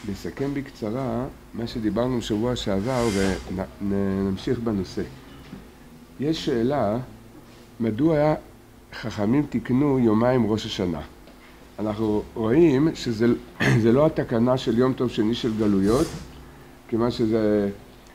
נסכם בקצרה מה שדיברנו שבוע שעבר ונמשיך בנושא. יש שאלה, מדוע חכמים תיקנו יומיים ראש השנה? אנחנו רואים שזה לא התקנה של יום טוב שני של גלויות, כיוון שזה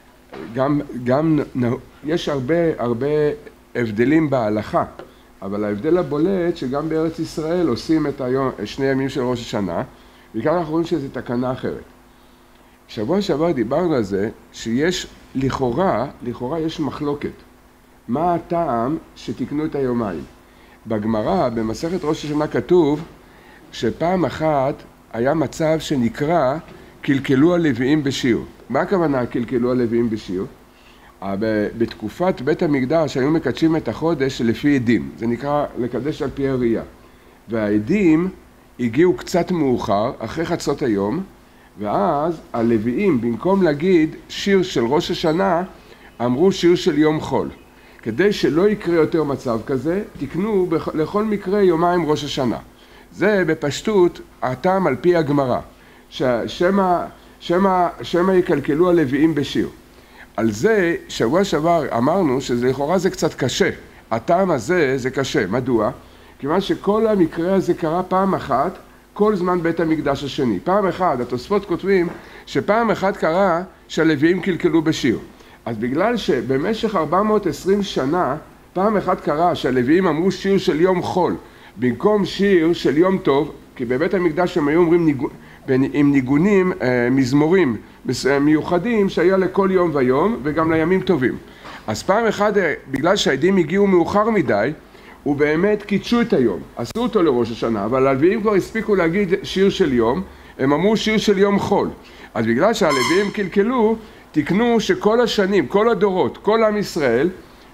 יש הרבה הבדלים בהלכה, אבל ההבדל הבולט שגם בארץ ישראל עושים את שני ימים של ראש השנה, וכאן אנחנו רואים שזו תקנה אחרת. שבוע שעבר דיברנו על זה שיש לכאורה יש מחלוקת. מה הטעם שתיקנו את היומיים? בגמרא, במסכת ראש השנה כתוב שפעם אחת היה מצב שנקרא קלקלו הלוויים בשיר. מה הכוונה קלקלו הלוויים בשיר? בתקופת בית המקדש היו מקדשים את החודש לפי עדים. זה נקרא לקדש על פי הראייה. והעדים הגיעו קצת מאוחר, אחרי חצות היום, ואז הלוויים, במקום להגיד שיר של ראש השנה, אמרו שיר של יום חול. כדי שלא יקרה יותר מצב כזה, תקנו לכל מקרה יומיים ראש השנה. זה בפשטות הטעם על פי הגמרא, שמה יקלקלו הלוויים בשיר. על זה שבוע שעבר אמרנו שזה לכאורה זה קצת קשה. הטעם הזה זה קשה. מדוע? כיוון שכל המקרה הזה קרה פעם אחת, כל זמן בית המקדש השני. פעם אחת, התוספות כותבים שפעם אחת קרה שהלוויים קלקלו בשיר. אז בגלל שבמשך 420 שנה, פעם אחת קרה שהלוויים אמרו שיר של יום חול, במקום שיר של יום טוב, כי בבית המקדש הם היו אומרים עם ניגונים, מזמורים מיוחדים שהיה לכל יום ויום וגם לימים טובים. אז פעם אחת, בגלל שהעדים הגיעו מאוחר מדי, ובאמת קידשו את היום, עשו אותו לראש השנה, אבל הלוויים כבר הספיקו להגיד שיר של יום, הם אמרו שיר של יום חול. אז בגלל שהלוויים קלקלו, תקנו שכל השנים, כל הדורות, כל עם ישראל,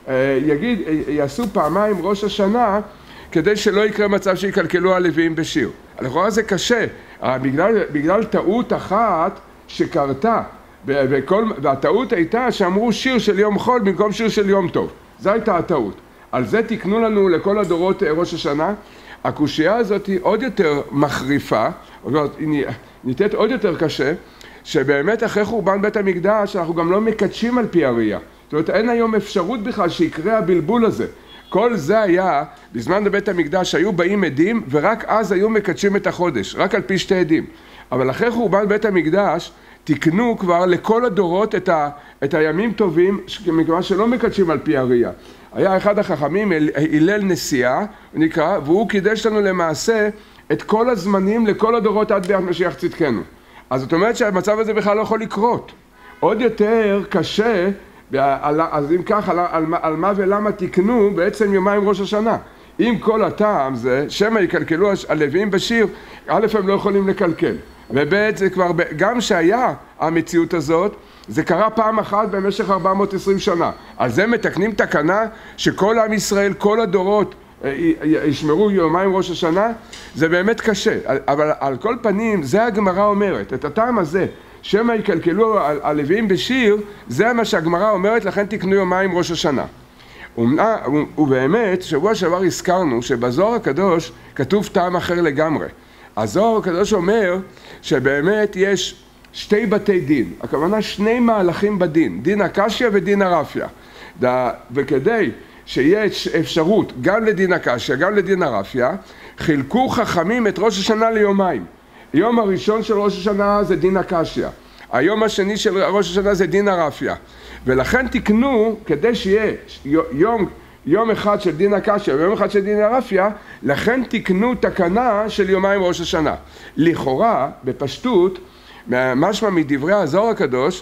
יעשו פעמיים ראש השנה, כדי שלא יקרה מצב שיקלקלו הלוויים בשיר. לכאורה זה קשה, בגלל טעות אחת שקרתה, והטעות הייתה שאמרו שיר של יום חול במקום שיר של יום טוב. זו הייתה הטעות. על זה תקנו לנו לכל הדורות ראש השנה. הקושייה הזאת היא עוד יותר מחריפה, היא ניתנת עוד יותר קשה, שבאמת אחרי חורבן בית המקדש אנחנו גם לא מקדשים על פי הראייה. זאת אומרת, אין היום אפשרות בכלל שיקרה הבלבול הזה. כל זה היה, בזמן בית המקדש היו באים עדים, ורק אז היו מקדשים את החודש, רק על פי שתי עדים. אבל אחרי חורבן בית המקדש, תקנו כבר לכל הדורות את הימים טובים, מכיוון שלא מקדשים על פי הראייה. היה אחד החכמים, הלל נשיאה, נקרא, והוא קידש לנו למעשה את כל הזמנים לכל הדורות עד ביאת משיח צדקנו. אז זאת אומרת שהמצב הזה בכלל לא יכול לקרות. עוד יותר קשה, אז אם כך, על מה ולמה תקנו בעצם יומיים ראש השנה. אם כל הטעם זה, שמא יקלקלו הלוויים בשיר, א' הם לא יכולים לקלקל. וב' זה כבר, גם שהיה המציאות הזאת, זה קרה פעם אחת במשך 420 שנה. על זה מתקנים תקנה שכל עם ישראל, כל הדורות ישמרו יומיים ראש השנה, זה באמת קשה. אבל על כל פנים, זה הגמרא אומרת, את הטעם הזה, שמא יקלקלו הלוויים בשיר, זה מה שהגמרא אומרת, לכן תקנו יומיים ראש השנה. ובאמת, שבוע שעבר הזכרנו שבזוהר הקדוש כתוב טעם אחר לגמרי. הזוהר הקדוש אומר שבאמת יש שתי בתי דין, הכוונה שני מהלכים בדין, דין הקשיא ודין הרפיא. וכדי שיש אפשרות גם לדין הקשיא, גם לדין הרפיא, חילקו חכמים את ראש השנה ליומיים. היום הראשון של ראש השנה זה דין הקשיא, היום השני של ראש השנה זה דין הרפיא. ולכן תקנו, כדי שיהיה יום אחד של דין הקשיא ויום אחד של דין הרפיא, לכן תקנו תקנה של יומיים ראש השנה. לכאורה, בפשטות, משמע מדברי הזוהר הקדוש,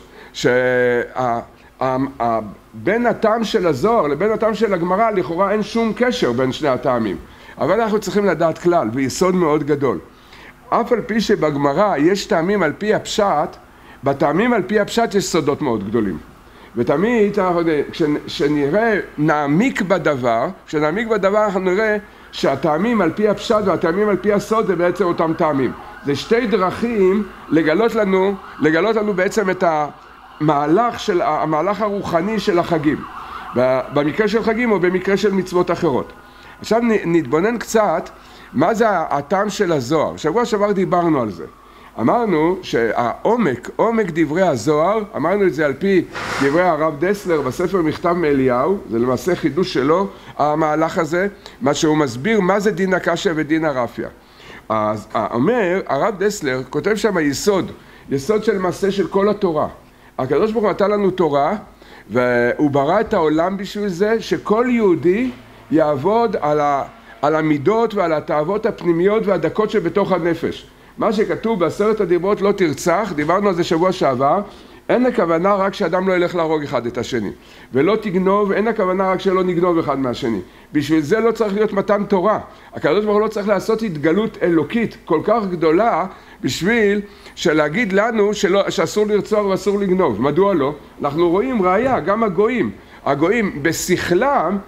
בין הטעם של הזוהר לבין הטעם של הגמרא, לכאורה אין שום קשר בין שני הטעמים. אבל אנחנו צריכים לדעת כלל, ויסוד מאוד גדול. אף על פי שבגמרא יש טעמים על פי הפשט, בטעמים על פי הפשט יש סודות מאוד גדולים. ותמיד כשנראה, נעמיק בדבר, אנחנו נראה שהטעמים על פי הפשט והטעמים על פי הסוד זה בעצם אותם טעמים. זה שתי דרכים לגלות לנו בעצם את המהלך הרוחני של החגים. במקרה של חגים או במקרה של מצוות אחרות. עכשיו נתבונן קצת מה זה הטעם של הזוהר. שבוע שעבר דיברנו על זה. אמרנו שהעומק, עומק דברי הזוהר, אמרנו את זה על פי דברי הרב דסלר בספר מכתב מאליהו, זה למעשה חידוש שלו, המהלך הזה, מה שהוא מסביר מה זה דין הקשיא ודין הרפיא. אז אומר, הרב דסלר כותב שם יסוד של מעשה של כל התורה. הקדוש ברוך הוא נתן לנו תורה, והוא ברא את העולם בשביל זה, שכל יהודי יעבוד על המידות ועל התאוות הפנימיות והדקות שבתוך הנפש. מה שכתוב בעשרת הדיברות לא תרצח, דיברנו על זה שבוע שעבר, אין הכוונה רק שאדם לא ילך להרוג אחד את השני. ולא תגנוב, אין הכוונה רק שלא נגנוב אחד מהשני. בשביל זה לא צריך להיות מתן תורה. הקדוש ברוך הוא לא צריך לעשות התגלות אלוקית כל כך גדולה, בשביל שלהגיד לנו שאסור לרצוח ואסור לגנוב. מדוע לא? אנחנו רואים ראיה, גם הגויים בשכלם,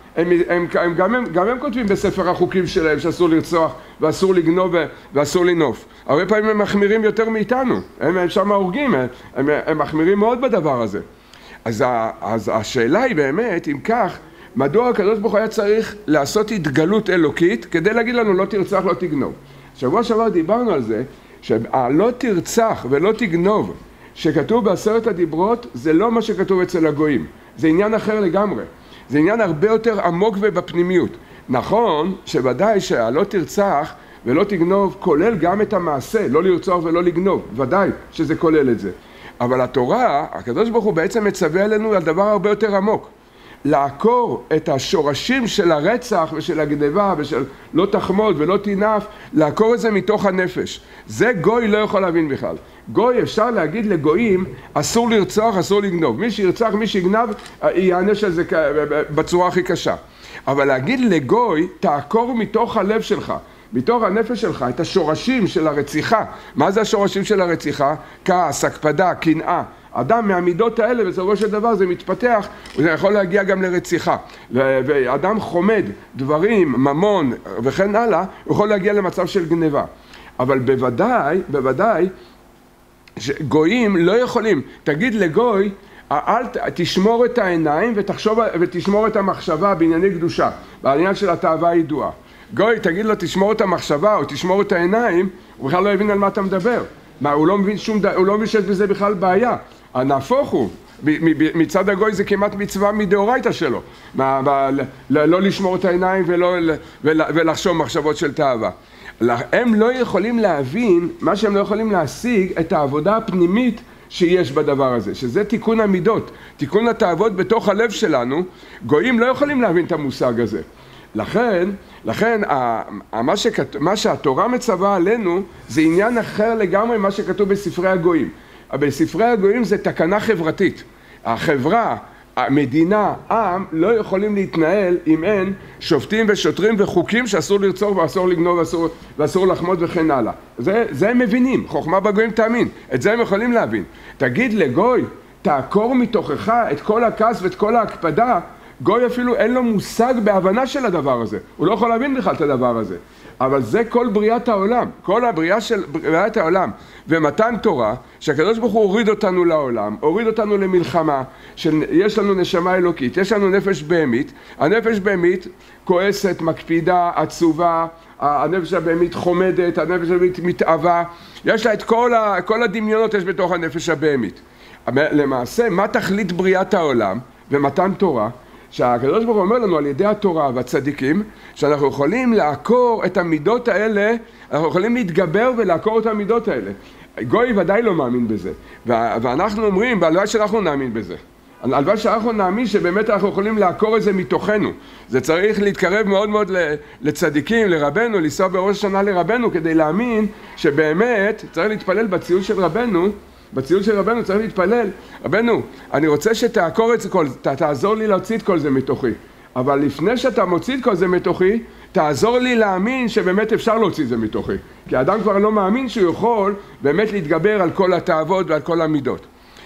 גם הם כותבים בספר החוקים שלהם שאסור לרצוח ואסור לגנוב ואסור לנוף. הרבה פעמים הם מחמירים יותר מאיתנו, הם שם הורגים, הם מחמירים מאוד בדבר הזה. אז השאלה היא באמת, אם כך, מדוע הקדוש ברוך הוא היה צריך לעשות התגלות אלוקית כדי להגיד לנו לא תרצח, לא תגנוב. שבוע שעבר דיברנו על זה, שלא תרצח ולא תגנוב שכתוב בעשרת הדיברות זה לא מה שכתוב אצל הגויים, זה עניין אחר לגמרי, זה עניין הרבה יותר עמוק ובפנימיות. נכון שוודאי שהלא תרצח ולא תגנוב כולל גם את המעשה, לא לרצוח ולא לגנוב, ודאי שזה כולל את זה. אבל התורה, הקדוש ברוך הוא בעצם מצווה עלינו על דבר הרבה יותר עמוק, לעקור את השורשים של הרצח ושל הגניבה ושל לא תחמוד ולא תינף, לעקור את זה מתוך הנפש. זה גוי לא יכול להבין בכלל. גוי אפשר להגיד לגויים אסור לרצוח, אסור לגנוב. מי שירצח, מי שיגנב, יענש על זה בצורה הכי קשה. אבל להגיד לגוי, תעקור מתוך הלב שלך, מתוך הנפש שלך, את השורשים של הרציחה. מה זה השורשים של הרציחה? כעס, הקפדה, קנאה. אדם מהמידות האלה, בסופו של דבר זה מתפתח, וזה יכול להגיע גם לרציחה. ואדם חומד דברים, ממון וכן הלאה, הוא יכול להגיע למצב של גניבה. אבל בוודאי, גויים לא יכולים. תגיד לגוי, תשמור את העיניים ותשמור את המחשבה בענייני קדושה, בעניין של התאווה הידועה. גוי, תגיד לו תשמור את המחשבה או תשמור את העיניים, הוא בכלל לא יבין על מה אתה מדבר. הוא לא מבין הוא לא מבין שיש בזה בכלל בעיה. נהפוך הוא, מצד הגוי זה כמעט מצווה מדאורייתא שלו, לא לשמור את העיניים ולחשוב מחשבות של תאווה. הם לא יכולים להבין, מה שהם לא יכולים להשיג, את העבודה הפנימית שיש בדבר הזה, שזה תיקון המידות, תיקון התאוות בתוך הלב שלנו. גויים לא יכולים להבין את המושג הזה. לכן מה שהתורה מצווה עלינו זה עניין אחר לגמרי מה שכתוב בספרי הגויים. בספרי הגויים זה תקנה חברתית. החברה, המדינה, עם, לא יכולים להתנהל אם אין שופטים ושוטרים וחוקים שאסור לרצוח ואסור לגנוב ואסור לחמוד וכן הלאה. זה הם מבינים, חוכמה בגויים תאמין, את זה הם יכולים להבין. תגיד לגוי, תעקור מתוכך את כל הכעס ואת כל ההקפדה, גוי אפילו אין לו מושג בהבנה של הדבר הזה, הוא לא יכול להבין בכלל את הדבר הזה. אבל זה כל בריאת העולם, כל הבריאה של בריאת העולם ומתן תורה, שהקדוש ברוך הוא הוריד אותנו לעולם, הוריד אותנו למלחמה, שיש לנו נשמה אלוקית, יש לנו נפש בהמית, הנפש בהמית כועסת, מקפידה, עצובה, הנפש הבהמית חומדת, הנפש הבהמית מתאווה, יש לה את כל הדמיונות יש בתוך הנפש הבהמית. למעשה, מה תכלית בריאת העולם ומתן תורה? שהקדוש ברוך הוא אומר לנו על ידי התורה והצדיקים, שאנחנו יכולים לעקור את המידות האלה, אנחנו יכולים להתגבר ולעקור את המידות האלה. גוי ודאי לא מאמין בזה, ואנחנו אומרים, והלוואי שאנחנו נאמין בזה. הלוואי שאנחנו נאמין שבאמת אנחנו יכולים לעקור את זה מתוכנו. זה צריך להתקרב מאוד מאוד לצדיקים, לרבנו, לנסוע בראש השנה לרבנו, כדי להאמין שבאמת צריך להתפלל בציון של רבנו, בציון של רבנו צריך להתפלל, רבנו, אני רוצה שתעקור את זה, תעזור לי להוציא את כל זה מתוכי. אבל לפני שאתה מוציא את כל זה מתוכי, תעזור לי להאמין שבאמת אפשר להוציא את זה מתוכי. כי האדם כבר לא מאמין שהוא יכול באמת להתגבר על כל התאוות ועל כל המידות.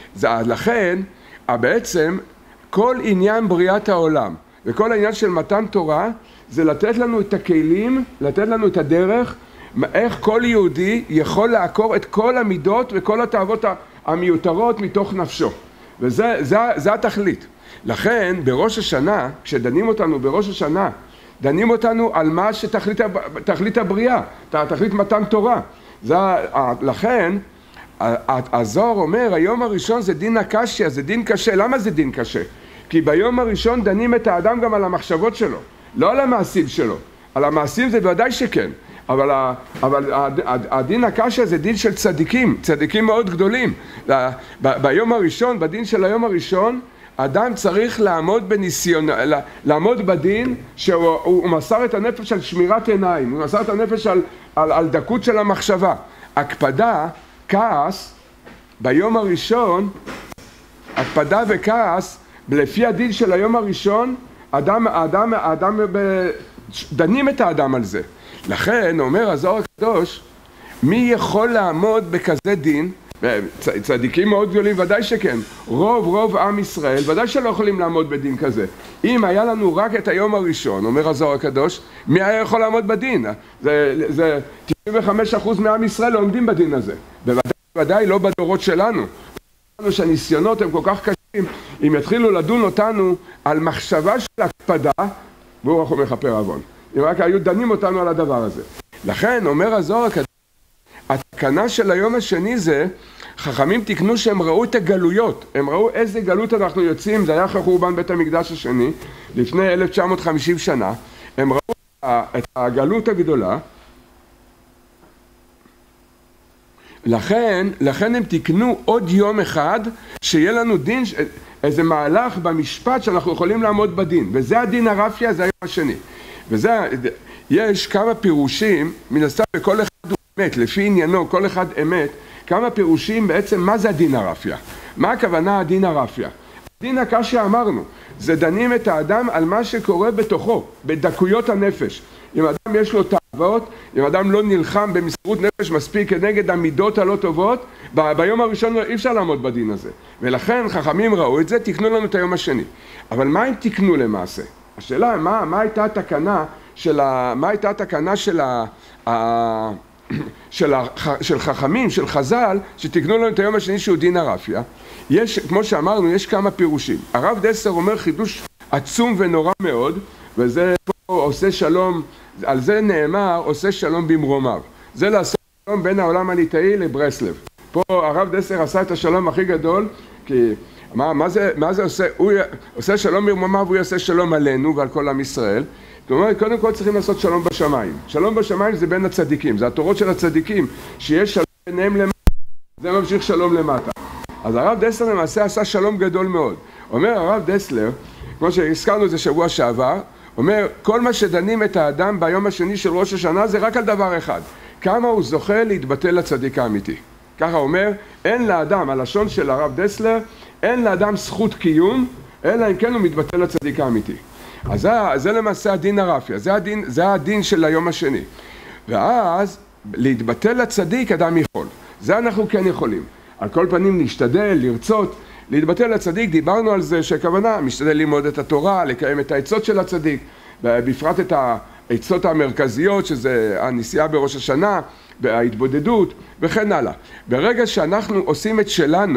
לכן, בעצם, כל עניין בריאת העולם וכל העניין של מתן תורה, זה לתת לנו את הכלים, לתת לנו את הדרך, איך כל יהודי יכול לעקור את כל המידות וכל התאוות המיותרות מתוך נפשו. וזה התכלית. לכן, בראש השנה, כשדנים אותנו בראש השנה, דנים אותנו על מה שתכלית הבריאה, תכלית מתן תורה. לכן, הזוהר אומר, היום הראשון זה דין הקשיא, זה דין קשה. למה זה דין קשה? כי ביום הראשון דנים את האדם גם על המחשבות שלו, לא על המעשים שלו. על המעשים זה בוודאי שכן, אבל הדין הקשיא זה דין של צדיקים, צדיקים מאוד גדולים. ביום הראשון, בדין של היום הראשון, אדם צריך לעמוד בניסיון, לעמוד בדין שהוא מסר את הנפש על שמירת עיניים, הוא מסר את הנפש על דקות של המחשבה. הקפדה, כעס, ביום הראשון, הקפדה וכעס, לפי הדין של היום הראשון, דנים את האדם על זה. לכן, אומר הזוהר הקדוש, מי יכול לעמוד בכזה דין? צדיקים מאוד גדולים, ודאי שכן. רוב עם ישראל, ודאי שלא יכולים לעמוד בדין כזה. אם היה לנו רק את היום הראשון, אומר הזוהר הקדוש, מי היה יכול לעמוד בדין? זה 95% מעם ישראל לא עומדים בדין הזה. בוודאי לא בדורות שלנו. שהניסיונות הם כל כך קשים, אם יתחילו לדון אותנו על מחשבה של הקפדה, והוא רק מכפר עוון. אם רק היו דנים אותנו על הדבר הזה. לכן, אומר הזוהר הקדוש, התקנה של היום השני זה, חכמים תקנו שהם ראו את הגלויות, הם ראו איזה גלות אנחנו יוצאים, זה היה אחרי חורבן בית המקדש השני, לפני 1950 שנה, הם ראו את הגלות הגדולה, לכן הם תקנו עוד יום אחד, שיהיה לנו דין, איזה מהלך במשפט שאנחנו יכולים לעמוד בדין, וזה הדין הרפיה, זה היום השני. יש כמה פירושים, מן הסתם בכל אחד הוא אמת, לפי עניינו, כל אחד אמת, כמה פירושים בעצם מה זה הדין הרפיה. מה הכוונה הדין הרפיה? הדין הקשיא אמרנו, זה דנים את האדם על מה שקורה בתוכו, בדקויות הנפש. אם אדם יש לו תאוות, אם אדם לא נלחם במסירות נפש מספיק כנגד המידות הלא טובות, ביום הראשון אי אפשר לעמוד בדין הזה. ולכן חכמים ראו את זה, תקנו לנו את היום השני. אבל מה הם תקנו למעשה? השאלה, מה הייתה התקנה של חכמים, של חז"ל, שתקנו לנו את היום השני שהוא דין הרפיה? יש, כמו שאמרנו, יש כמה פירושים. הרב דסלר אומר חידוש עצום ונורא מאוד, וזה פה עושה שלום, על זה נאמר עושה שלום במרומיו. זה לעשות שלום בין העולם הליטאי לברסלב. פה הרב דסלר עשה את השלום הכי גדול, כי מה זה עושה? הוא עושה שלום במרומיו, הוא יעשה שלום עלינו ועל כל עם ישראל. זאת אומרת, קודם כל צריכים לעשות שלום בשמיים. שלום בשמיים זה בין הצדיקים, זה התורות של הצדיקים, שיש שלום ביניהם למטה, זה ממשיך שלום למטה. אז הרב דסלר למעשה עשה שלום גדול מאוד. אומר הרב דסלר, כמו שהזכרנו את זה שבוע שעבר, אומר, כל מה שדנים את האדם ביום השני של ראש השנה זה רק על דבר אחד, כמה הוא זוכה להתבטל לצדיק האמיתי. ככה אומר, אין לאדם, הלשון של הרב דסלר, אין לאדם זכות קיום, אלא אם כן הוא מתבטל לצדיק האמיתי. אז זה למעשה הדין הרפיה, זה הדין של היום השני. ואז להתבטל לצדיק אדם יכול, זה אנחנו כן יכולים. על כל פנים להשתדל, לרצות, להתבטל לצדיק, דיברנו על זה שהכוונה, משתדל ללמוד את התורה, לקיים את העצות של הצדיק, בפרט את העצות המרכזיות, שזה הנסיעה בראש השנה, ההתבודדות וכן הלאה. ברגע שאנחנו עושים את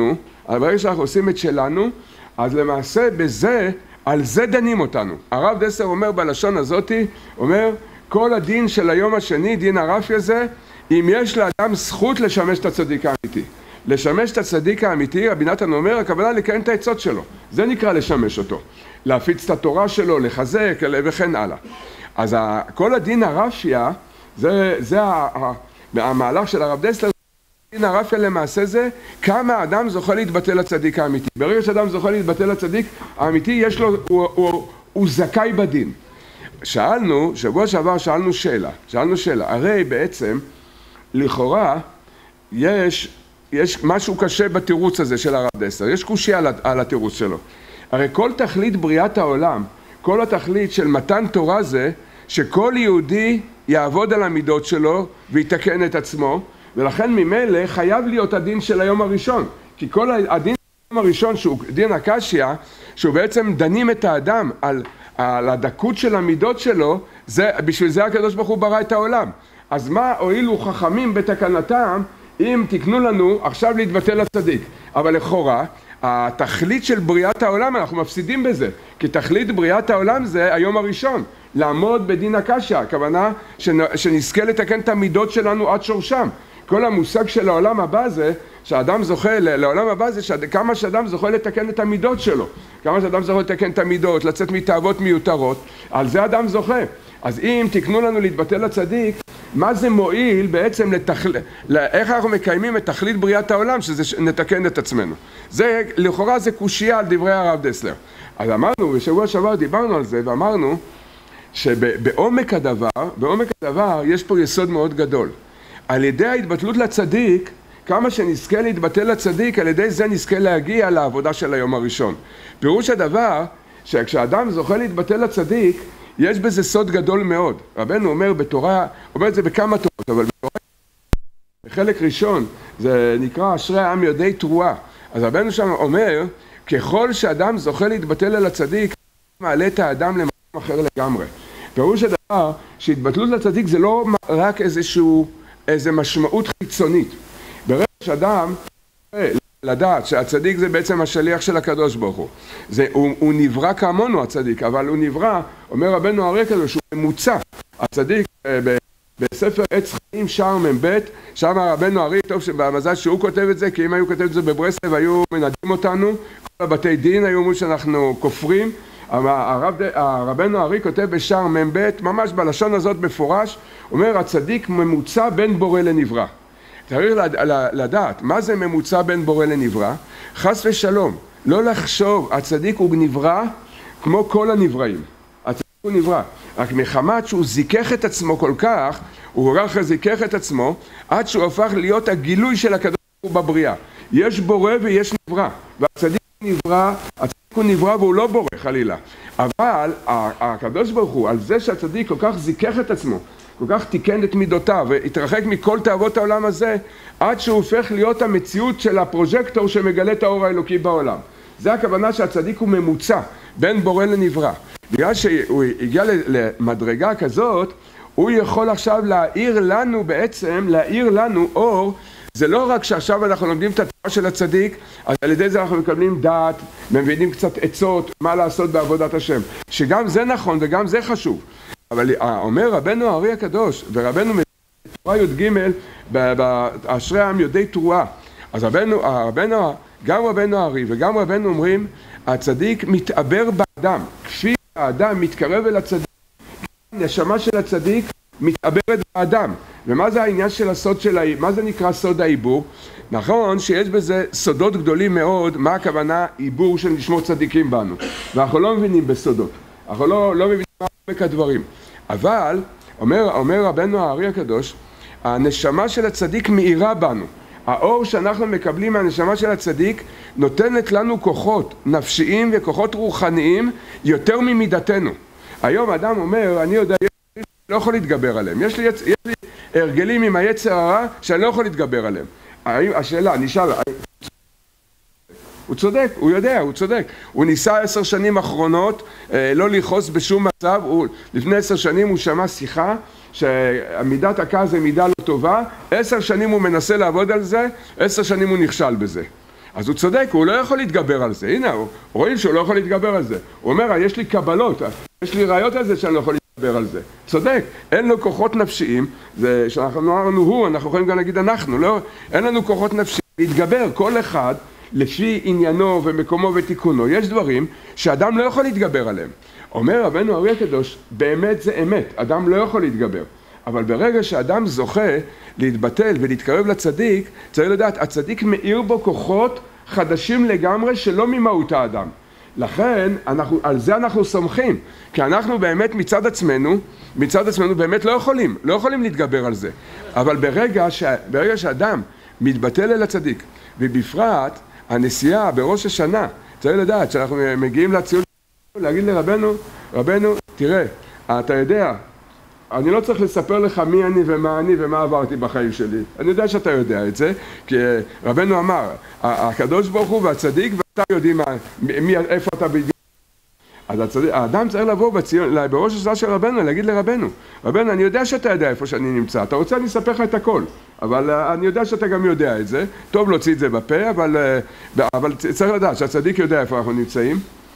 שלנו, אז למעשה בזה, על זה דנים אותנו. הרב דסלר אומר בלשון הזאתי, אומר, כל הדין של היום השני, דין הרפיה זה, אם יש לאדם זכות לשמש את הצדיק האמיתי. לשמש את הצדיק האמיתי, רבי נתן אומר, הכוונה לקיים את העצות שלו. זה נקרא לשמש אותו. להפיץ את התורה שלו, לחזק וכן הלאה. אז כל הדין הרפיה, זה המהלך של הרב דסלר, דין הרפיה למעשה זה, כמה אדם זוכה להתבטל לצדיק האמיתי. ברגע שאדם זוכה להתבטל לצדיק האמיתי, יש לו, הוא זכאי בדין. שבוע שעבר שאלנו שאלה, הרי בעצם, לכאורה, יש משהו קשה בתירוץ הזה של הרב דסלר, יש קושי על התירוץ שלו. הרי כל תכלית בריאת העולם, כל התכלית של מתן תורה זה, שכל יהודי יעבוד על המידות שלו ויתקן את עצמו, ולכן ממילא חייב להיות הדין של היום הראשון. כי כל הדין של היום הראשון, שהוא דין הקשיא, שהוא בעצם דנים את האדם על הדקות של המידות שלו, בשביל זה הקדוש ברוך הוא ברא את העולם. אז מה הועילו חכמים בתקנתם, אם תקנו לנו עכשיו להתבטל לצדיק? אבל לכאורה, התכלית של בריאת העולם, אנחנו מפסידים בזה. כי תכלית בריאת העולם זה היום הראשון. לעמוד בדין הקשיא, הכוונה שנזכה לתקן את המידות שלנו עד שורשם. כל המושג של העולם הבא זה שהאדם זוכה לעולם הבא זה כמה שאדם זוכה לתקן את המידות שלו, כמה שאדם זוכה לתקן את המידות, לצאת מתאוות מיותרות, על זה אדם זוכה. אז אם תקנו לנו להתבטל לצדיק, מה זה מועיל בעצם איך אנחנו מקיימים את תכלית בריאת העולם, שזה נתקן את עצמנו. זה, לכאורה זה קושיה על דברי הרב דסלר. אז אמרנו, בשבוע שעבר דיברנו על זה, ואמרנו שבעומק הדבר יש פה יסוד מאוד גדול. על ידי ההתבטלות לצדיק, כמה שנזכה להתבטל לצדיק, על ידי זה נזכה להגיע לעבודה של היום הראשון. פירוש הדבר, שכשאדם זוכה להתבטל לצדיק, יש בזה סוד גדול מאוד. רבנו אומר בתורה, אומר את זה בכמה תורות, אבל בתורה, בחלק ראשון, זה נקרא אשרי העם יודעי תרועה. אז רבנו שם אומר, ככל שאדם זוכה להתבטל על הצדיק, מעלה את האדם למקום אחר לגמרי. פירוש הדבר, שהתבטלות לצדיק זה לא רק איזה משמעות חיצונית. ברגע שאדם לדעת שהצדיק זה בעצם השליח של הקדוש ברוך הוא. הוא נברא כמונו הצדיק, אבל הוא נברא, אומר רבנו הארי הקדוש, שהוא ממוצע. הצדיק בספר עץ חיים שער מ"ב, שם רבנו הארי, טוב שבמזל שהוא כותב את זה, כי אם היו כותב את זה בברסלב היו מנדים אותנו, כל הבתי דין היו אומרים שאנחנו כופרים. רבנו הארי כותב בשער מ"ב, ממש בלשון הזאת מפורש, אומר הצדיק ממוצע בין בורא לנברא. צריך לדעת, מה זה ממוצע בין בורא לנברא? חס ושלום, לא לחשוב, הצדיק הוא נברא כמו כל הנבראים. הצדיק הוא נברא, רק מחמת שהוא זיכך את עצמו כל כך, הוא רק זיכך את עצמו, עד שהוא הפך להיות הגילוי של הקדוש ברוך הוא בבריאה. יש בורא ויש נברא, והצדיק הוא נברא, הצדיק הוא נברא והוא לא בורא חלילה. אבל הקדוש ברוך הוא, על זה שהצדיק כל כך זיכך את עצמו, כל כך תיקן את מידותיו והתרחק מכל תאוות העולם הזה, עד שהוא הופך להיות המציאות של הפרוז'קטור שמגלה את האור האלוקי בעולם. זה הכוונה שהצדיק הוא ממוצע בין בורא לנברא. בגלל שהוא הגיע למדרגה כזאת, הוא יכול עכשיו להאיר לנו בעצם, להאיר לנו אור. זה לא רק שעכשיו אנחנו לומדים את התורה של הצדיק, אז על ידי זה אנחנו מקבלים דעת, מבינים קצת עצות, מה לעשות בעבודת השם. שגם זה נכון וגם זה חשוב. אבל אומר רבנו הארי הקדוש, ורבנו בתורה י"ג, באשרי העם יודעי תרועה. אז גם רבנו הארי וגם רבנו אומרים, הצדיק מתעבר באדם. כפי האדם מתקרב אל הצדיק, הנשמה של הצדיק מתעברת באדם. ומה זה העניין של הסוד מה זה נקרא סוד העיבור? נכון שיש בזה סודות גדולים מאוד, מה הכוונה עיבור של נשמות צדיקים בנו. ואנחנו לא מבינים בסודות. אנחנו לא מבינים מה עומק הדברים. אבל, אומר רבנו הארי הקדוש, הנשמה של הצדיק מאירה בנו. האור שאנחנו מקבלים מהנשמה של הצדיק נותנת לנו כוחות נפשיים וכוחות רוחניים יותר ממידתנו. היום אדם אומר, אני יודע, אני לא יכול להתגבר עליהם. יש לי הרגלים עם היצר הרע שאני לא יכול להתגבר עליהם. השאלה, נשאל, הוא צודק, הוא יודע, הוא צודק. הוא ניסה 10 שנים אחרונות לא לכעוס בשום מצב. לפני 10 שנים הוא שמע שיחה שמידת הכעס זה מידה לא טובה. 10 שנים הוא מנסה לעבוד על זה, 10 שנים הוא נכשל בזה. אז הוא צודק, הוא לא יכול להתגבר על זה. הנה, רואים שהוא לא יכול להתגבר על זה. הוא אומר, יש לי קבלות, יש לי ראיות על זה שאני לא יכול להתגבר על זה. צודק, אין לו כוחות נפשיים, זה שאנחנו אמרנו אנחנו יכולים גם להגיד אנחנו, לא, אין לנו כוחות נפשיים להתגבר, כל אחד לפי עניינו ומקומו ותיקונו. יש דברים שאדם לא יכול להתגבר עליהם. אומר רבנו הארי הקדוש, באמת זה אמת, אדם לא יכול להתגבר. אבל ברגע שאדם זוכה להתבטל ולהתקרב לצדיק, צריך לדעת, הצדיק מאיר בו כוחות חדשים לגמרי שלא ממהות האדם. לכן, על זה אנחנו סומכים, כי אנחנו באמת מצד עצמנו באמת לא יכולים להתגבר על זה. אבל ברגע שאדם מתבטל אל הצדיק, ובפרט הנסיעה בראש השנה, צריך לדעת שאנחנו מגיעים לציון, להגיד לרבנו, רבנו, תראה, אתה יודע, אני לא צריך לספר לך מי אני ומה עברתי בחיים שלי. אני יודע שאתה יודע את זה, כי רבנו אמר, הקדוש ברוך הוא והצדיק, ואתה יודעים איפה אתה בדיוק. אז האדם צריך לבוא בראש השנה של רבנו, להגיד לרבנו, רבנו, אני יודע שאתה יודע איפה שאני נמצא, אתה רוצה אני אספר לך את הכל, אבל אני יודע שאתה גם יודע את זה, טוב להוציא את זה בפה, אבל צריך לדעת שהצדיק יודע איפה אנחנו נמצאים.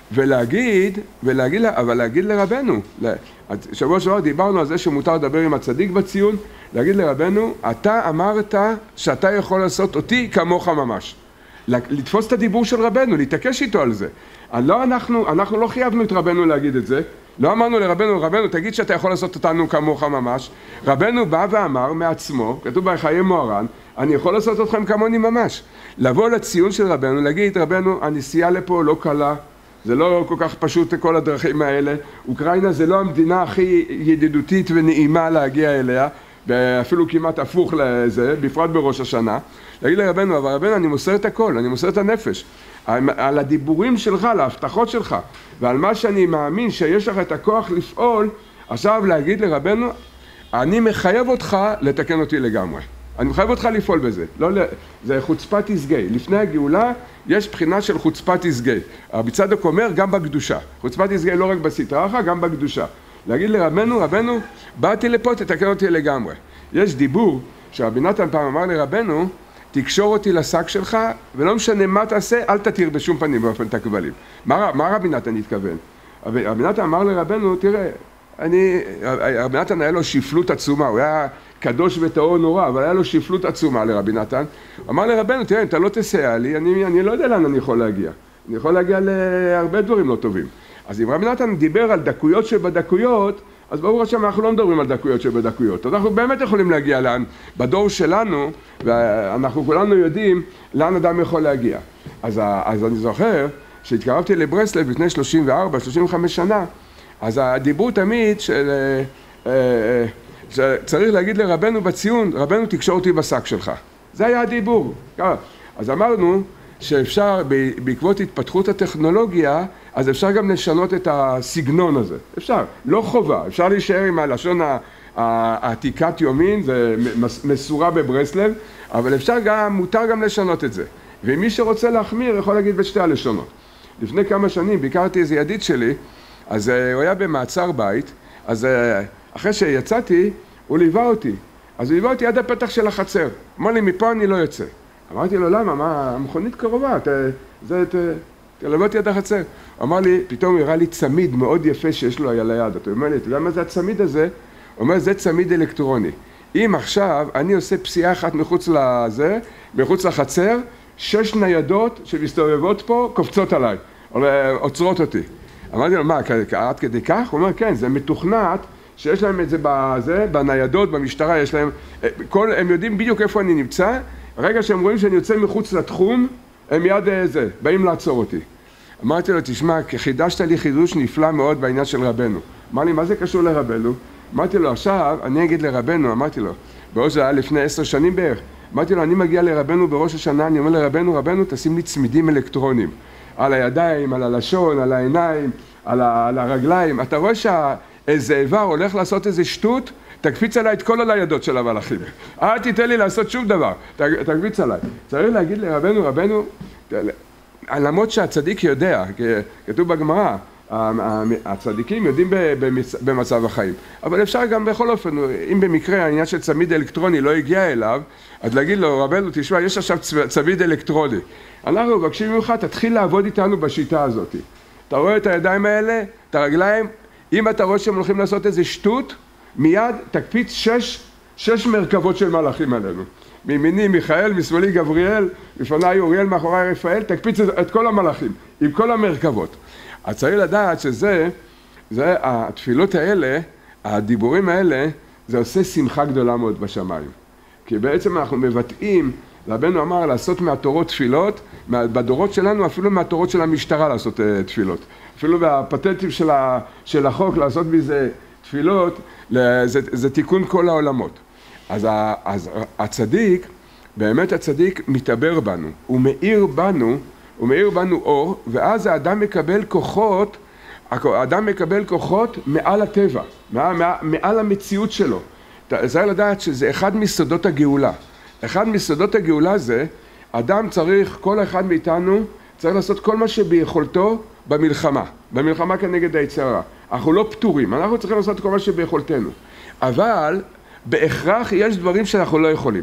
אבל להגיד לרבנו, שבוע שעבר דיברנו על זה שמותר לדבר עם הצדיק בציון, להגיד לרבנו, אתה אמרת שאתה יכול לעשות אותי כמוך ממש. לתפוס את הדיבור של רבנו, להתעקש איתו על זה. אנחנו לא חייבנו את רבנו להגיד את זה, לא אמרנו לרבנו, רבנו תגיד שאתה יכול לעשות אותנו כמוך ממש. רבנו בא ואמר מעצמו, כתוב בחיי מוהר"ן, אני יכול לעשות אתכם כמוני ממש. לבוא לציון של רבנו, להגיד רבנו, הנסיעה לפה לא קלה, זה לא כל כך פשוט כל הדרכים האלה, אוקראינה זה לא המדינה הכי ידידותית ונעימה להגיע אליה, אפילו כמעט הפוך לזה, בפרט בראש השנה. להגיד לרבנו, אבל רבנו אני מוסר את הכל, אני מוסר את הנפש, על הדיבורים שלך, על ההבטחות שלך, ועל מה שאני מאמין שיש לך את הכוח לפעול, עכשיו להגיד לרבנו, אני מחייב אותך לתקן אותי לגמרי. אני מחייב אותך לפעול בזה. זה חוצפת יסגי. לפני הגאולה יש בחינה של חוצפת יסגי. רבי צדוק אומר גם בקדושה. חוצפת יסגי לא רק בסטרא אחרא, גם בקדושה. להגיד לרבנו, רבנו, באתי לפה, תתקן אותי לגמרי. יש דיבור שרבי נתן פעם אמר לרבנו, תקשור אותי לשק שלך, ולא משנה מה תעשה, אל תתיר בשום פנים באופן תקבלים. מה רבי נתן התכוון? רבי נתן אמר לרבנו, תראה, רבי נתן היה לו שפלות עצומה, הוא היה קדוש וטהור נורא, אבל היה לו שפלות עצומה לרבי נתן. הוא אמר לרבנו, תראה, אם אתה לא תסייע לי, אני לא יודע לאן אני יכול להגיע. אני יכול להגיע להרבה דברים לא טובים. אז אם רבי נתן דיבר על דקויות שבדקויות, אז ברור השם אנחנו לא מדברים על דקויות שבדקויות. אז אנחנו באמת יכולים להגיע לאן, בדור שלנו, ואנחנו כולנו יודעים לאן אדם יכול להגיע. אז אני זוכר שהתקרבתי לברסלב לפני 34-35 שנה, אז הדיבור תמיד שצריך להגיד לרבנו בציון, רבנו תקשור אותי בשק שלך. זה היה הדיבור. אז אמרנו שאפשר, בעקבות התפתחות הטכנולוגיה, אז אפשר גם לשנות את הסגנון הזה. אפשר, לא חובה, אפשר להישאר עם הלשון העתיקת יומין, זה מסורה בברסלב, אבל מותר גם לשנות את זה. ומי שרוצה להחמיר יכול להגיד בשתי הלשונות. לפני כמה שנים ביקרתי איזה ידיד שלי, אז הוא היה במעצר בית, אז אחרי שיצאתי, הוא ליווה אותי. אז הוא ליווה אותי עד הפתח של החצר. אמר לי, מפה אני לא יוצא. אמרתי לו, למה? מה, המכונית קרובה, תלווה אותי עד החצר. הוא אמר לי, פתאום הראה לי צמיד מאוד יפה שיש לו על היד. אתה אומר לי, אתה יודע מה זה הצמיד הזה? הוא אומר, זה צמיד אלקטרוני. אם עכשיו אני עושה פסיעה אחת מחוץ לחצר, 6 ניידות שמסתובבות פה קופצות עליי, עוצרות אותי. אמרתי לו, מה, עד כדי כך? הוא אומר, כן, זה מתוכנת שיש להם את זה בניידות, במשטרה, יש להם, הם יודעים בדיוק איפה אני נמצא, הרגע שהם רואים שאני יוצא מחוץ לתחום, הם מיד באים לעצור אותי. אמרתי לו, תשמע, חידשת לי חידוש נפלא מאוד בעניין של רבנו. אמר לי, מה זה קשור לרבנו? אמרתי לו, עכשיו אני אגיד לרבנו, אמרתי לו, בעוד זה היה לפני 10 שנים בערך, אמרתי לו, אני מגיע לרבנו בראש השנה, אני אומר לרבנו, רבנו, תשים לי צמידים אלקטרוניים, על הידיים, על הלשון, על העיניים, על הרגליים. אתה רואה שאיזה איבר הולך לעשות איזה שטות, תקפיץ עליי את כל הניידות של המלאכים. אל תיתן לי לעשות שום דבר, תקפיץ עליי. צריך להגיד לרבנו, רבנו, למרות שהצדיק יודע, כתוב בגמרא, הצדיקים יודעים במצב החיים, אבל אפשר גם בכל אופן, אם במקרה העניין של צמיד אלקטרוני לא הגיע אליו, אז להגיד לו, רבנו, תשמע, יש עכשיו צמיד אלקטרוני. אנחנו מבקשים ממך, תתחיל לעבוד איתנו בשיטה הזאת. אתה רואה את הידיים האלה, את הרגליים, אם אתה רואה שהם הולכים לעשות איזה שטות, מיד תקפיץ 6 מרכבות של מלאכים עלינו. מימיני מיכאל, משמאלי גבריאל, לפניי אוריאל, מאחוריי רפאל, תקפיץ את כל המלאכים, עם כל המרכבות. אז צריך לדעת התפילות האלה, הדיבורים האלה, זה עושה שמחה גדולה מאוד בשמיים. כי בעצם אנחנו מבטאים, רבנו אמר לעשות מהתורות תפילות, בדורות שלנו אפילו מהתורות של המשטרה לעשות תפילות. אפילו בפטנטים של החוק לעשות בזה תפילות, זה תיקון כל העולמות. אז הצדיק, באמת הצדיק מתעבר בנו, הוא מאיר בנו אור, ואז האדם מקבל כוחות מעל הטבע, מעל המציאות שלו. צריך לדעת שזה אחד מסודות הגאולה. אחד מסודות הגאולה זה, אדם צריך, כל אחד מאיתנו, צריך לעשות כל מה שביכולתו במלחמה כנגד היצר הרע. אנחנו לא פטורים, אנחנו צריכים לעשות כל מה שביכולתנו. אבל בהכרח יש דברים שאנחנו לא יכולים.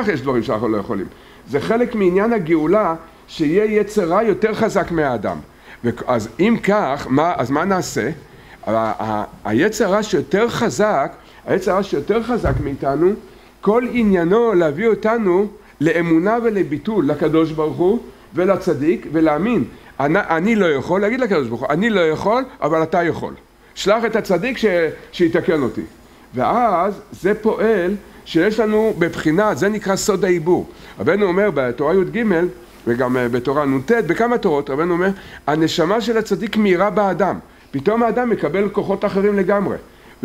זה חלק מעניין הגאולה שיהיה יצר רע יותר חזק מהאדם. אז אם כך, אז מה נעשה? היצר הרע שיותר חזק מאיתנו, כל עניינו להביא אותנו לאמונה ולביטול לקדוש ברוך הוא ולצדיק ולהאמין. אני לא יכול, להגיד לקדוש ברוך הוא, אני לא יכול, אבל אתה יכול. שלח את הצדיק שיתקן אותי. ואז זה פועל שיש לנו בבחינה, זה נקרא סוד העיבור. רבנו אומר בתורה י"ג וגם בתורה נ"ט, בכמה תורות רבנו אומר, הנשמה של הצדיק מהירה באדם. פתאום האדם מקבל כוחות אחרים לגמרי.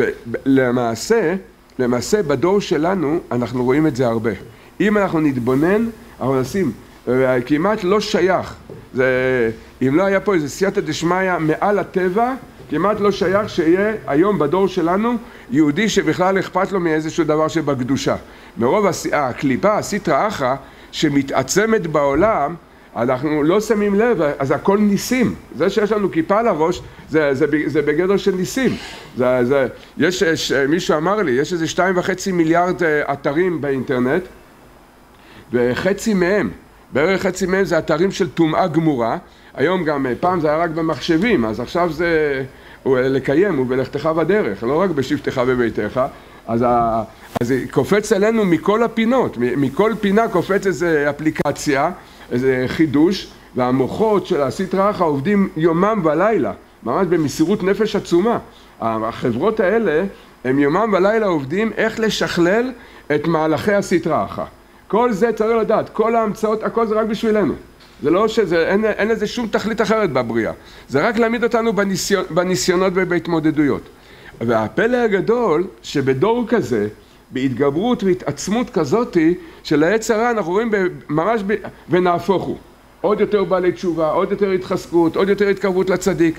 ולמעשה בדור שלנו אנחנו רואים את זה הרבה. אם אנחנו נתבונן, אנחנו נשים, כמעט לא שייך. אם לא היה פה איזה סייעתא דשמיא מעל הטבע, כמעט לא שייך שיהיה היום בדור שלנו יהודי שבכלל אכפת לו מאיזשהו דבר שבקדושה. מרוב הקליפה, הסטרא אחרא, שמתעצמת בעולם, אנחנו לא שמים לב, אז הכל ניסים. זה שיש לנו כיפה על הראש, זה בגדר של ניסים. מישהו אמר לי, יש איזה 2.5 מיליארד אתרים באינטרנט, וחצי מהם, בערך חצי מהם זה אתרים של טומאה גמורה. היום גם, פעם זה היה רק במחשבים, אז עכשיו זה לקיים, ובלכתך בדרך, לא רק בשבתך בביתך. אז זה קופץ עלינו מכל הפינות, מכל פינה קופץ איזה אפליקציה, איזה חידוש, והמוחות של הסטרא אחרא עובדים יומם ולילה, ממש במסירות נפש עצומה. החברות האלה, הם יומם ולילה עובדים איך לשכלל את מהלכי הסטרא אחרא. כל זה צריך לדעת, כל ההמצאות, הכל זה רק בשבילנו. זה לא אין לזה שום תכלית אחרת בבריאה. זה רק להעמיד אותנו בניסיונות ובהתמודדויות. והפלא הגדול שבדור כזה, בהתגברות והתעצמות כזאת של היצר הרע, אנחנו רואים ממש ונהפוך הוא. עוד יותר בעלי תשובה, עוד יותר התחזקות, עוד יותר התקרבות לצדיק.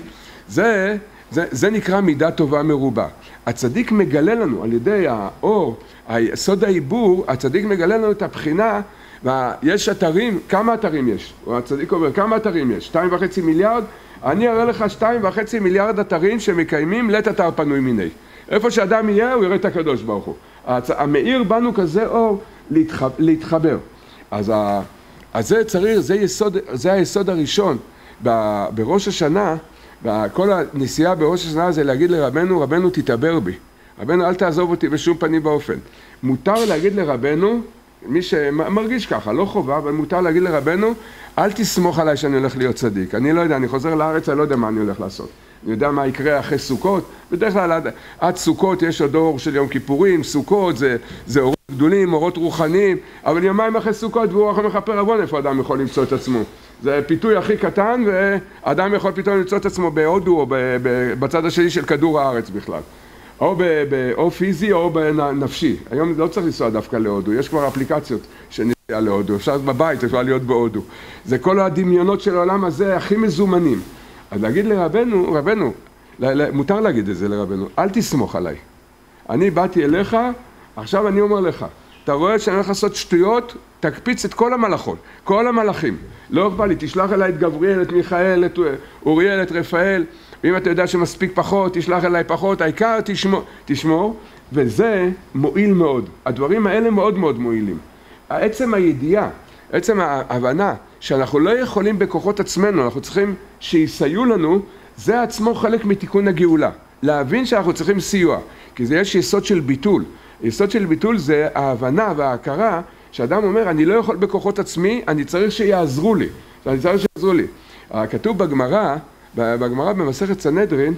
זה נקרא מידה טובה מרובה. הצדיק מגלה לנו על ידי האור, סוד העיבור, הצדיק מגלה לנו את הבחינה, ויש אתרים, כמה אתרים יש? הצדיק אומר, כמה אתרים יש? 2.5 מיליארד? אני אראה לך 2.5 מיליארד אתרים שמקיימים לית אתר פנוי מיני. איפה שאדם יהיה, הוא יראה את הקדוש ברוך הוא. המאיר בנו כזה אור להתחבר. אז זה צריך, זה היסוד הראשון בראש השנה, וכל הנסיעה בראש השנה זה להגיד לרבנו, רבנו תתעבר בי. רבנו אל תעזוב אותי בשום פנים באופן. מותר להגיד לרבנו, מי שמרגיש ככה, לא חובה, אבל מותר להגיד לרבנו, אל תסמוך עליי שאני הולך להיות צדיק. אני לא יודע, אני חוזר לארץ, אני לא יודע מה אני הולך לעשות. אני יודע מה יקרה אחרי סוכות. בדרך כלל עד סוכות יש עוד אור של יום כיפורים, סוכות זה אורות גדולים, אורות רוחניים, אבל יומיים אחרי סוכות והוא רוח המכפר עוון, איפה אדם יכול למצוא את עצמו? זה פיתוי הכי קטן, ואדם יכול פתאום למצוא את עצמו בהודו או בצד השני של כדור הארץ בכלל. או פיזי או בנפשי. היום לא צריך לנסוע דווקא להודו, יש כבר אפליקציות שנסיעה להודו, אפשר בבית, אפשר להיות בהודו. זה כל הדמיונות של העולם הזה הכי מזומנים. אז להגיד לרבנו, מותר להגיד את זה לרבנו, אל תסמוך עליי. אני באתי אליך, עכשיו אני אומר לך, אתה רואה שאני הולך לעשות שטויות, תקפיץ את כל המלאכות, כל המלאכים. לא אכפת לי, תשלח אליי את גבריאל, את מיכאל, את אוריאל, את רפאל, ואם אתה יודע שמספיק פחות, תשלח אליי פחות, העיקר תשמור, וזה מועיל מאוד. הדברים האלה מאוד מאוד מועילים. עצם הידיעה, עצם ההבנה שאנחנו לא יכולים בכוחות עצמנו, אנחנו צריכים שיסייעו לנו, זה עצמו חלק מתיקון הגאולה. להבין שאנחנו צריכים סיוע, כי זה יש יסוד של ביטול. יסוד של ביטול זה ההבנה וההכרה שאדם אומר, אני לא יכול בכוחות עצמי, אני צריך שיעזרו לי. כתוב בגמרא במסכת סנהדרין,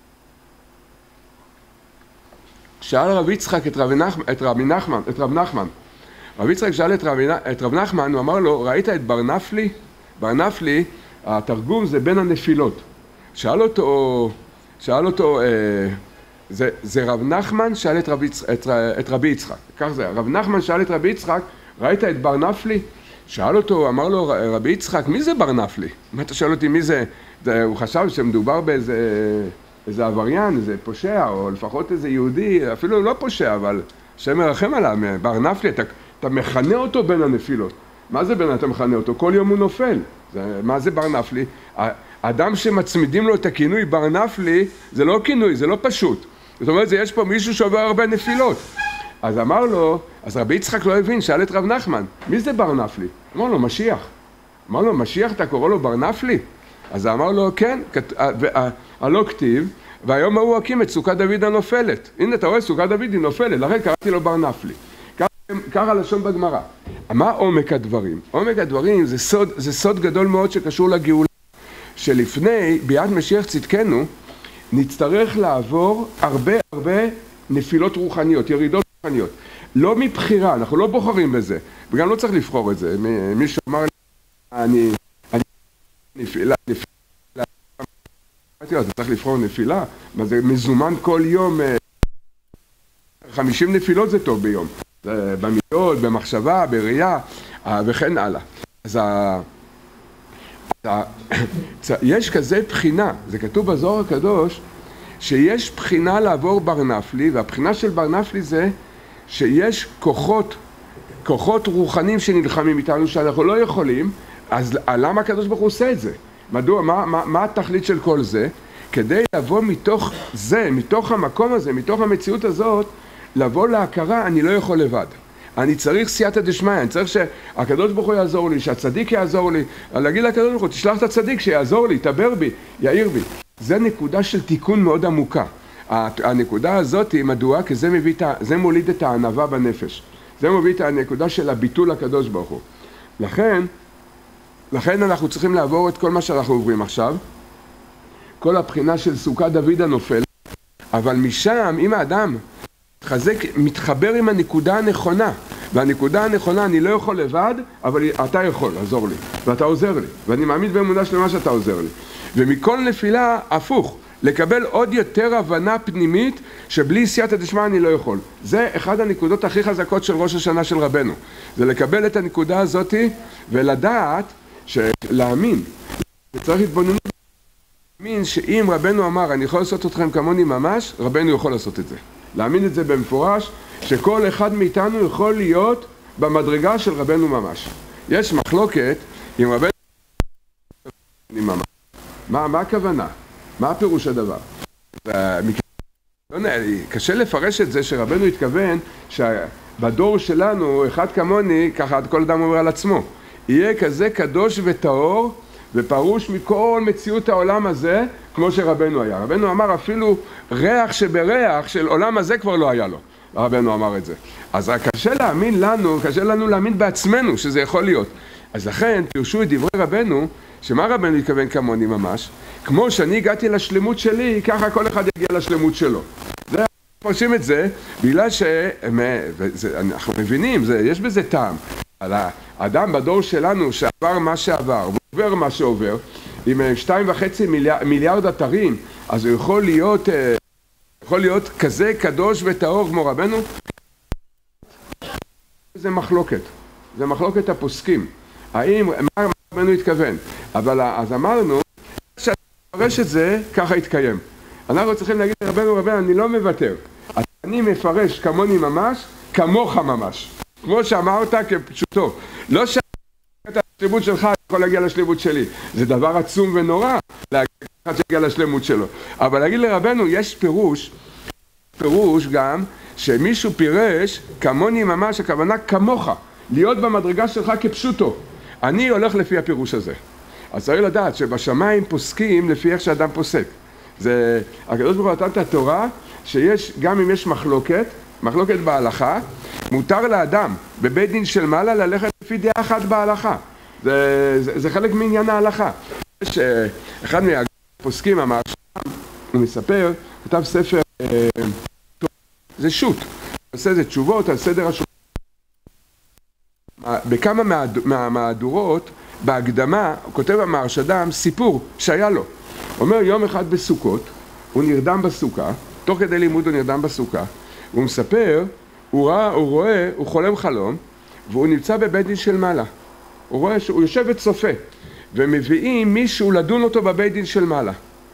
שאל רב יצחק את רב נחמן. רב יצחק שאל את רב נחמן, הוא אמר לו, ראית את בר נפלי? בר נפלי, התרגום זה בין הנפילות. שאל אותו, זה רב נחמן שאל את רבי יצחק. כך זה, רב נחמן שאל את רבי יצחק, ראית את בר נפלי? שאל אותו, אמר לו רבי יצחק, מי זה בר נפלי? מה אתה שואל אותי מי זה? הוא חשב שמדובר באיזה עבריין, איזה פושע, או לפחות איזה יהודי, אפילו לא פושע, אבל השם מרחם עליו, בר נפלי, אתה מכנה אותו בין הנפילות. מה זה בין אתה מכנה אותו? כל יום הוא נופל. מה זה בר נפלי? האדם שמצמידים לו את הכינוי בר נפלי, זה לא כינוי, זה לא פשוט. זאת אומרת, יש פה מישהו שעובר הרבה נפילות. אז אמר לו, אז רבי יצחק לא הבין, שאל את רב נחמן, מי זה בר נפלי? אמר לו, משיח. אמר לו, משיח, אתה קורא לו בר נפלי? אז אמר לו, כן, הלא כתיב, והיום ההוא הקים את סוכת דוד הנופלת. הנה, אתה רואה, סוכת דוד היא נופלת, לכן קראתי לו בר נפלי. ככה לשון בגמרא. מה עומק הדברים? עומק הדברים זה סוד גדול מאוד שקשור לגאולה. שלפני, ביאת משיח צדקנו, נצטרך לעבור הרבה נפילות רוחניות, ירידות רוחניות. לא מבחירה, אנחנו לא בוחרים בזה, וגם לא צריך לבחור את זה. מישהו אמר לי, אני נפילה, אתה צריך לבחור נפילה? מה זה מזומן כל יום? 50 נפילות זה טוב ביום. במידות, במחשבה, בראייה, וכן הלאה. אז יש כזה בחינה, זה כתוב בזוהר הקדוש, שיש בחינה לעבור בר נפלי, והבחינה של בר נפלי זה שיש כוחות רוחניים שנלחמים איתנו שאנחנו לא יכולים, אז למה הקדוש ברוך הוא עושה את זה? מדוע, מה התכלית של כל זה? כדי לבוא מתוך זה, מתוך המקום הזה, מתוך המציאות הזאת, לבוא להכרה, אני לא יכול לבד. אני צריך סייעתא דשמיא, אני צריך שהקדוש ברוך הוא יעזור לי, שהצדיק יעזור לי, להגיד לקדוש ברוך הוא, תשלח את הצדיק שיעזור לי, ידבר בי, יאיר בי. זה נקודה של תיקון מאוד עמוקה. הנקודה הזאת היא מדוע? כי זה מוליד את הענווה בנפש. זה מוביל את הנקודה של הביטול לקדוש ברוך הוא. לכן אנחנו צריכים לעבור את כל מה שאנחנו עוברים עכשיו, כל הבחינה של סוכת דוד הנופל, אבל משם, אם האדם מתחבר עם הנקודה הנכונה, והנקודה הנכונה אני לא יכול לבד, אבל אתה יכול לעזור לי, ואתה עוזר לי, ואני מאמין באמונה שלמה שאתה עוזר לי. ומכל נפילה הפוך, לקבל עוד יותר הבנה פנימית שבלי סייעתא דשמיא אני לא יכול. זה אחד הנקודות הכי חזקות של ראש השנה של רבנו. זה לקבל את הנקודה הזאת ולדעת להאמין. וצריך להתבוננות להאמין שאם רבנו אמר אני יכול לעשות אתכם כמוני ממש, רבנו יכול לעשות את זה. להאמין את זה במפורש שכל אחד מאיתנו יכול להיות במדרגה של רבנו ממש. יש מחלוקת עם רבנו ממש. מה הכוונה? מה הפירוש הדבר? קשה לפרש את זה שרבנו התכוון שבדור שלנו, אחד כמוני, ככה כל אדם אומר על עצמו, יהיה כזה קדוש וטהור ופרוש מכל מציאות העולם הזה, כמו שרבנו היה. רבנו אמר אפילו ריח שבריח של עולם הזה כבר לא היה לו. רבנו אמר את זה. אז קשה להאמין לנו, קשה לנו להאמין בעצמנו שזה יכול להיות. אז לכן פירשו את דברי רבנו, שמה רבנו התכוון כמוני ממש? כמו שאני הגעתי לשלמות שלי, ככה כל אחד יגיע לשלמות שלו. זה, פרשים את זה, בגלל שאנחנו מבינים, יש בזה טעם. על האדם בדור שלנו שעבר מה שעבר, ועובר מה שעובר, עם 2.5 מיליארד אתרים, אז הוא יכול להיות כזה קדוש וטהור כמו רבנו? זה מחלוקת. זה מחלוקת הפוסקים. מה רבנו התכוון? אבל אז אמרנו, שפרש את זה, ככה יתקיים. אנחנו צריכים להגיד לרבנו, אני לא מוותר. אני מפרש כמוני ממש, כמוך ממש. כמו שאמרת כפשוטו. לא שאתה השלמות שלך, אתה יכול להגיע לשלמות שלי. זה דבר עצום ונורא, להגיע להגיע לשלמות שלו. אבל להגיד לרבנו, יש פירוש גם, שמישהו פירש כמוני ממש, הכוונה כמוך. להיות במדרגה שלך כפשוטו. אני הולך לפי הפירוש הזה. אז צריך לדעת שבשמיים פוסקים לפי איך שאדם פוסק. זה, הקדוש ברוך הוא נתן את התורה, שיש, גם אם יש מחלוקת בהלכה, מותר לאדם בבית דין של מעלה ללכת לפי דעה אחת בהלכה. זה חלק מעניין ההלכה. יש אחד מהפוסקים, המהרש"ם, הוא מספר, כתב ספר, זה שו"ת, עושה זה תשובות על סדר השו"ת. בכמה מהמהדורות, בהקדמה, הוא כותב המהרש"ם סיפור שהיה לו. הוא אומר, יום אחד בסוכות, הוא נרדם בסוכה, תוך כדי לימוד הוא נרדם בסוכה, הוא מספר, הוא חולם חלום, והוא נמצא בבית דין של מעלה. הוא רואה שהוא יושב וצופה, ומביאים מישהו לדון אותו בבית דין של מעלה.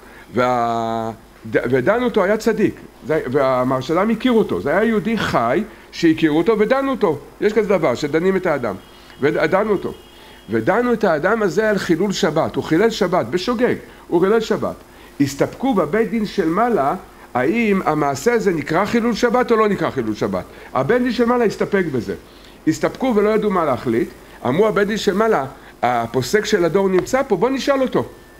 ודן אותו היה צדיק, והמהרש"ם הכיר אותו, זה היה יהודי חי שהכירו אותו ודנו אותו. יש כזה דבר, שדנים את האדם, ודנו אותו. ודנו את האדם הזה על חילול שבת, הוא חילל שבת, בשוגג, הוא חילל שבת. הסתפקו בבית דין של מעלה, האם המעשה הזה נקרא חילול שבת או לא נקרא חילול שבת. הבית דין של מעלה הסתפק בזה. הסתפקו ולא ידעו מה להחליט, אמרו הבית דין של מעלה, הפוסק של הדור נמצא פה, בוא נשאל אותו.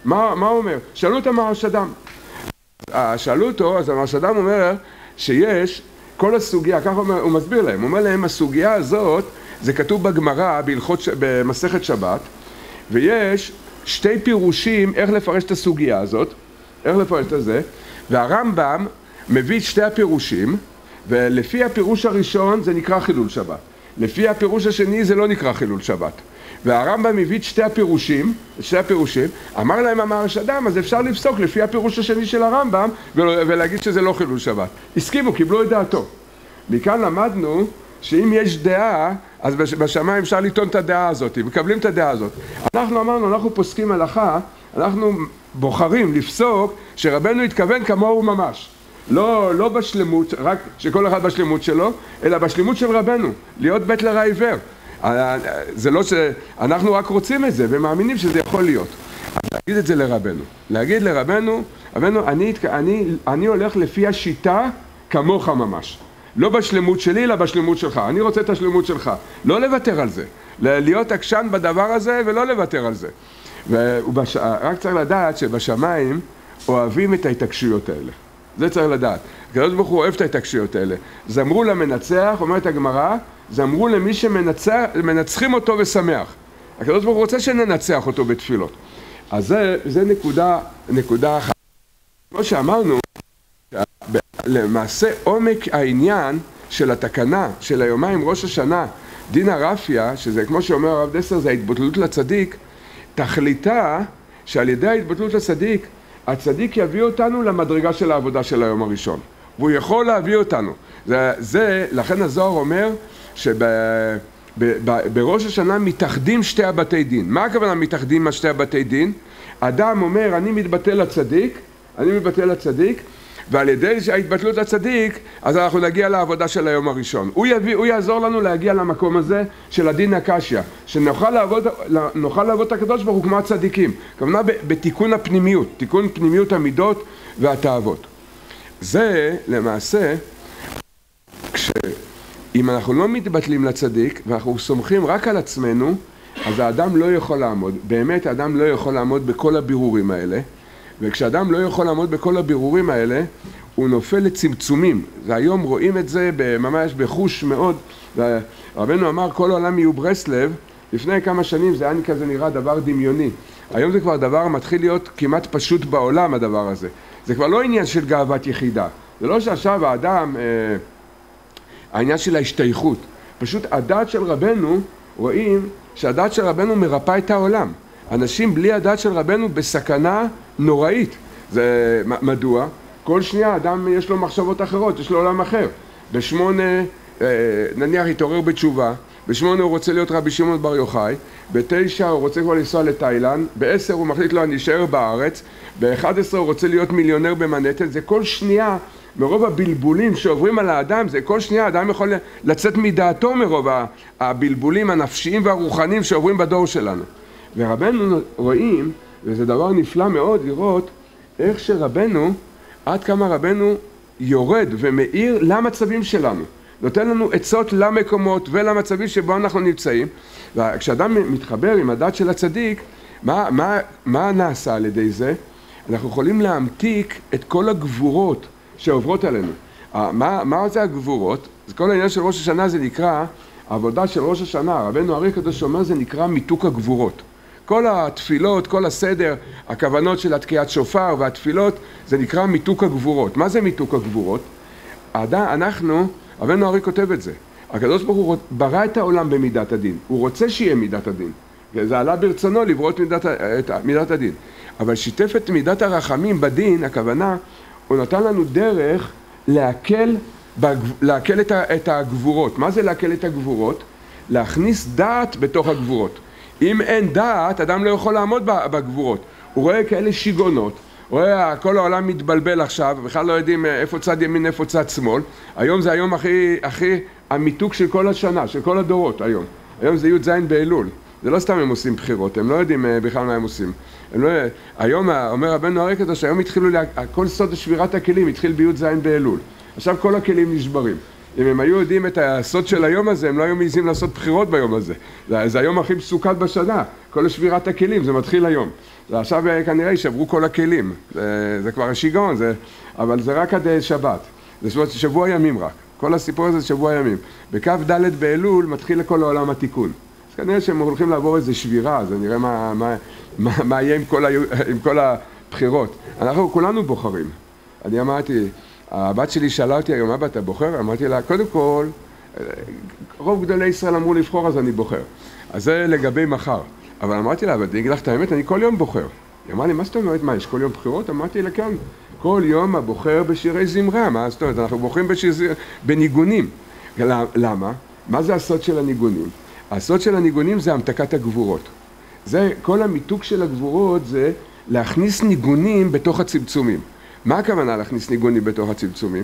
מה הוא אומר? שאלו את המהרשד"ם. שאלו אותו, אז המהרשד"ם אומר שיש כל הסוגיה, ככה הוא מסביר להם, הוא אומר להם, הסוגיה הזאת, זה כתוב בגמרא, במסכת שבת, ויש שתי פירושים איך לפרש את הסוגיה הזאת, איך לפרש את זה, והרמב"ם מביא שתי הפירושים, ולפי הפירוש הראשון זה נקרא חילול שבת. לפי הפירוש השני זה לא נקרא חילול שבת. והרמב"ם מביא את שתי הפירושים, אמר להם המהרשד"ם, אז אפשר לפסוק לפי הפירוש השני של הרמב"ם, ולהגיד שזה לא חילול שבת. הסכימו, קיבלו את דעתו. מכאן למדנו שאם יש דעה, אז בשמיים אפשר לטעון את הדעה הזאת, מקבלים את הדעה הזאת. אנחנו אמרנו, אנחנו פוסקים הלכה, אנחנו בוחרים לפסוק שרבנו התכוון כמוהו ממש. לא בשלמות, רק שכל אחד בשלמות שלו, אלא בשלמות של רבנו, להיות בית לרע עיוור. זה לא שאנחנו רק רוצים את זה ומאמינים שזה יכול להיות. אז להגיד את זה לרבנו. להגיד לרבנו, רבנו, אני הולך לפי השיטה כמוך ממש. לא בשלמות שלי, אלא בשלמות שלך. אני רוצה את השלמות שלך. לא לוותר על זה. להיות עקשן בדבר הזה ולא לוותר על זה. רק צריך לדעת שבשמיים אוהבים את ההתעקשויות האלה. זה צריך לדעת. הקדוש ברוך הוא אוהב את ההתעקשויות האלה. זמרו למנצח, אומרת הגמרא, זמרו למי שמנצחים אותו ושמח. הקדוש ברוך הוא רוצה שננצח אותו בתפילות. אז זה נקודה אחת. כמו שאמרנו, למעשה עומק העניין של התקנה של היומיים ראש השנה, דין הרפיה, שזה כמו שאומר הרב דסר, זה ההתבטלות לצדיק, תכליתה שעל ידי ההתבטלות לצדיק, הצדיק יביא אותנו למדרגה של העבודה של היום הראשון. והוא יכול להביא אותנו. לכן הזוהר אומר שבראש השנה מתאחדים שתי הבתי דין. מה הכוונה מתאחדים שתי הבתי דין? אדם אומר, אני מתבטל לצדיק, ועל ידי ההתבטלות לצדיק, אז אנחנו נגיע לעבודה של היום הראשון. הוא יעזור לנו להגיע למקום הזה של הדין הקשיא, שנוכל לעבוד את הקדוש ברוך הוא כמו הצדיקים. כמובן בתיקון הפנימיות, תיקון פנימיות המידות והתאוות. זה למעשה, אם אנחנו לא מתבטלים לצדיק ואנחנו סומכים רק על עצמנו, אז האדם לא יכול לעמוד. באמת האדם לא יכול לעמוד בכל הבירורים האלה. וכשאדם לא יכול לעמוד בכל הבירורים האלה, הוא נופל לצמצומים. והיום רואים את זה ממש בחוש מאוד. רבנו אמר, כל העולם יהיו ברסלב. לפני כמה שנים זה היה כזה נראה דבר דמיוני. היום זה כבר דבר מתחיל להיות כמעט פשוט בעולם הדבר הזה. זה כבר לא עניין של גאוות יחידה. זה לא שעכשיו האדם, העניין של ההשתייכות. פשוט הדת של רבנו, רואים שהדת של רבנו מרפא את העולם. אנשים בלי הדת של רבנו בסכנה נוראית. זה מדוע? כל שנייה אדם יש לו מחשבות אחרות, יש לו עולם אחר. בשמונה, נניח התעורר בתשובה, בשמונה הוא רוצה להיות רבי שמעון בר יוחאי, בתשע הוא רוצה כבר לנסוע לתאילנד, בעשר הוא מחליט לו אני אשאר בארץ, ב-11 הוא רוצה להיות מיליונר במנהטן. זה כל שנייה, מרוב הבלבולים שעוברים על האדם, זה כל שנייה אדם יכול לצאת מדעתו מרוב הבלבולים הנפשיים והרוחניים שעוברים בדור שלנו. ורבנו רואים, וזה דבר נפלא מאוד לראות, איך שרבנו, עד כמה רבנו יורד ומאיר למצבים שלנו. נותן לנו עצות למקומות ולמצבים שבו אנחנו נמצאים. וכשאדם מתחבר עם הדת של הצדיק, מה נעשה על ידי זה? אנחנו יכולים להמתיק את כל הגבורות שעוברות עלינו. מה זה הגבורות? כל העניין של ראש השנה זה נקרא, העבודה של ראש השנה, רבנו ארי הקדוש אומר, זה נקרא מיתוק הגבורות. כל התפילות, כל הסדר, הכוונות של התקיעת שופר והתפילות, זה נקרא מיתוק הגבורות. מה זה מיתוק הגבורות? רבנו ארי כותב את זה. הקדוש ברוך הוא ברא את העולם במידת הדין. הוא רוצה שיהיה מידת הדין. זה עלה ברצונו לברוא את מידת הדין. אבל שיתף את מידת הרחמים בדין, הכוונה, הוא נתן לנו דרך להקל את הגבורות. מה זה להקל את הגבורות? להכניס דעת בתוך הגבורות. אם אין דעת, אדם לא יכול לעמוד בגבורות. הוא רואה כאלה שיגונות, רואה כל העולם מתבלבל עכשיו, בכלל לא יודעים איפה צד ימין, איפה צד שמאל. היום זה היום הכי המיתוק של כל השנה, של כל הדורות היום. היום זה י' באלול. זה לא סתם הם עושים בחירות, הם לא יודעים בכלל מה הם עושים. היום, אומר רבנו ארי הקדוש, היום התחילו, כל סוד שבירת הכלים התחיל בי' באלול. עכשיו כל הכלים נשברים. אם הם היו יודעים את הסוד של היום הזה, הם לא היו מעיזים לעשות בחירות ביום הזה. זה היום הכי מסוכן בשנה, כל שבירת הכלים, זה מתחיל היום. עכשיו כנראה יישברו כל הכלים, זה כבר השיגעון, אבל זה רק עד שבת. זה שבוע ימים רק, כל הסיפור הזה זה שבוע ימים. בקו ד' באלול מתחיל לכל העולם התיקון. אז כנראה שהם הולכים לעבור איזה שבירה, אז נראה מה יהיה עם כל הבחירות. אנחנו כולנו בוחרים. אני אמרתי, הבת שלי שאלה אותי היום, אבא אתה בוחר? אמרתי לה, קודם כל, רוב גדולי ישראל אמרו לבחור אז אני בוחר. אז זה לגבי מחר. אבל אמרתי לה, אבל אני אגיד לך את האמת, אני כל יום בוחר. היא אמרה לי, מה זאת אומרת, מה, יש כל יום בחירות? אמרתי לה, כן, כל יום הבוחר בשירי זמרה, מה זאת אומרת, אנחנו בוחרים בניגונים. למה? מה זה הסוד של הניגונים? הסוד של הניגונים זה המתקת הגבורות. זה, כל המיתוק של הגבורות זה להכניס ניגונים בתוך הצמצומים. מה הכוונה להכניס ניגונים בתוך הצמצומים?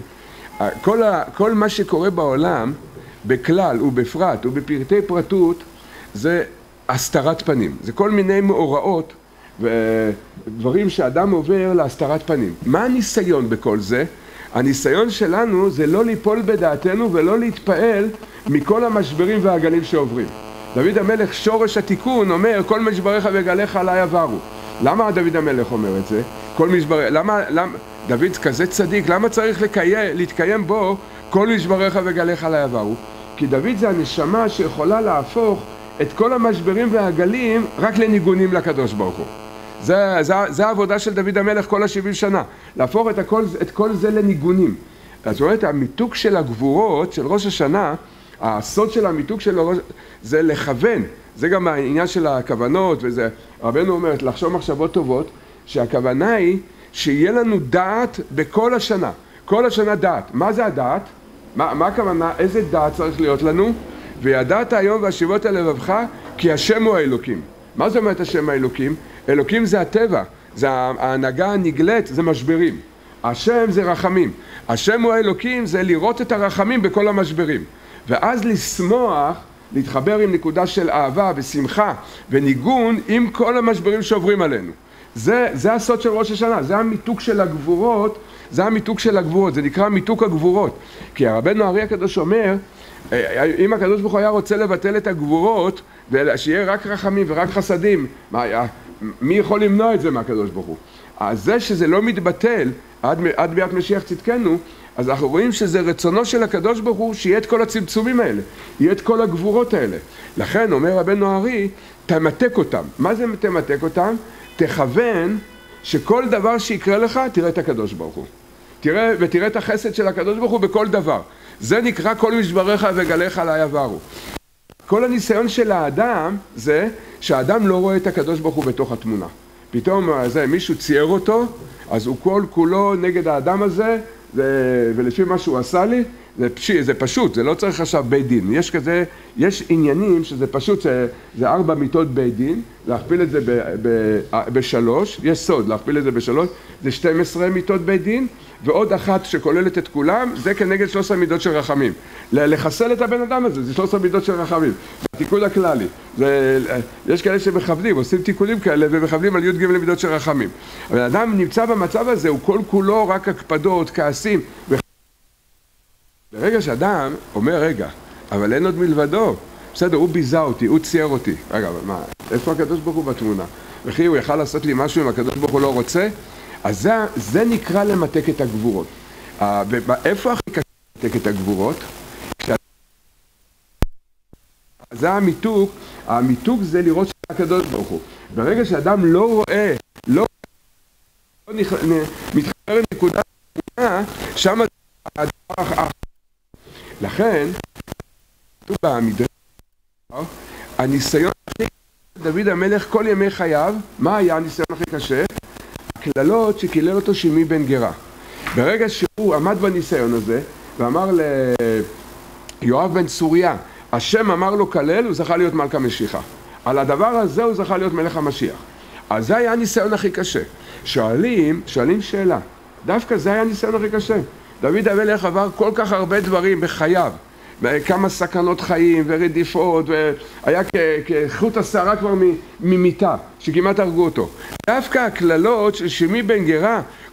כל מה שקורה בעולם, בכלל ובפרט ובפרטי פרטות, זה הסתרת פנים. זה כל מיני מאורעות ודברים שאדם עובר להסתרת פנים. מה הניסיון בכל זה? הניסיון שלנו זה לא ליפול בדעתנו ולא להתפעל מכל המשברים והגלים שעוברים. דוד המלך שורש התיקון אומר, כל משבריך וגליך עליי עברו. למה דוד המלך אומר את זה? כל משבריך, למה דוד כזה צדיק, למה צריך להתקיים בו כל משבריך וגליך עליי עברו? כי דוד זה הנשמה שיכולה להפוך את כל המשברים והגלים רק לניגונים לקדוש ברוך הוא. זה העבודה של דוד המלך כל ה-70 שנה, להפוך את כל זה לניגונים. זאת אומרת, המיתוק של הגבורות של ראש השנה, הסוד של המיתוק של ראש, זה לכוון, זה גם העניין של הכוונות, וזה, רבנו אומר, לחשוב מחשבות טובות, שהכוונה היא שיהיה לנו דעת בכל השנה, כל השנה דעת. מה זה הדעת? מה הכוונה? איזה דעת צריך להיות לנו? וידעת היום והשיבות אל לבבך, כי השם הוא האלוקים. מה זאת אומרת השם האלוקים? אלוקים זה הטבע, זה ההנהגה הנגלית, זה משברים. השם זה רחמים. השם הוא האלוקים, זה לראות את הרחמים בכל המשברים. ואז לשמוח, להתחבר עם נקודה של אהבה ושמחה וניגון עם כל המשברים שעוברים עלינו. זה הסוד של ראש השנה, זה המיתוק של הגבורות, זה נקרא מיתוק הגבורות. כי הרבנו הארי הקדוש אומר, אם הקדוש ברוך הוא היה רוצה לבטל את הגבורות, שיהיה רק רחמים ורק חסדים, מי יכול למנוע את זה מהקדוש ברוך הוא? אז זה שזה לא מתבטל עד ביאת משיח צדקנו, אז אנחנו רואים שזה רצונו של הקדוש ברוך הוא שיהיה את כל הצמצומים האלה, יהיה את כל הגבורות האלה. לכן אומר רבנו הארי, תמתק אותם. מה זה תמתק אותם? תכוון שכל דבר שיקרה לך, תראה את הקדוש ברוך הוא. ותראה את החסד של הקדוש ברוך הוא בכל דבר. זה נקרא כל משבריך וגליך עליי עברו. כל הניסיון של האדם זה שהאדם לא רואה את הקדוש ברוך הוא בתוך התמונה. פתאום מישהו צייר אותו, אז הוא כל כולו נגד האדם הזה, ולפי מה שהוא עשה לי, זה פשוט, זה לא צריך עכשיו בית דין. יש עניינים שזה פשוט, זה 4 מיתות בית דין, להכפיל את זה ב3, יש סוד, להכפיל את זה ב3, זה 12 מיתות בית דין, ועוד אחת שכוללת את כולם, זה כנגד 13 מידות של רחמים. לחסל את הבן אדם הזה, זה 13 מידות של רחמים. התיקון הכללי. יש כאלה שמכוונים, עושים תיקונים כאלה, ומכוונים על י' ג' מידות של רחמים. אבל האדם נמצא במצב הזה, הוא כל כולו רק הקפדות, כעסים. ברגע שאדם אומר, רגע, אבל אין עוד מלבדו. בסדר, הוא ביזה אותי, הוא צייר אותי. רגע, אבל מה, איפה הקדוש ברוך הוא בתמונה? וכי הוא יכל לעשות לי משהו אם הקדוש ברוך הוא לא רוצה? אז זה נקרא למתק את הגבורות. איפה הכי קשה למתק את הגבורות? זה המיתוק זה לראות של הקדוש ברוך הוא. ברגע שאדם לא רואה, לא מתחבר לנקודת התמונה, שם הדבר אחר. לכן, במדרש, הניסיון הכי קשה, דוד המלך כל ימי חייו, מה היה הניסיון הכי קשה? הכללות שקילל אותו שמעי בן גרה. ברגע שהוא עמד בניסיון הזה, ואמר ליואב בן צוריה, השם אמר לו כלל, הוא זכה להיות מלך המשיחה. על הדבר הזה הוא זכה להיות מלך המשיח. אז זה היה הניסיון הכי קשה. שואלים שאלה, דווקא זה היה הניסיון הכי קשה. דוד המלך עבר כל כך הרבה דברים בחייו, כמה סכנות חיים ורדיפות, והיה כחוט השערה כבר ממיטה, שכמעט הרגו אותו. דווקא הכללות של שמעי בן גרה,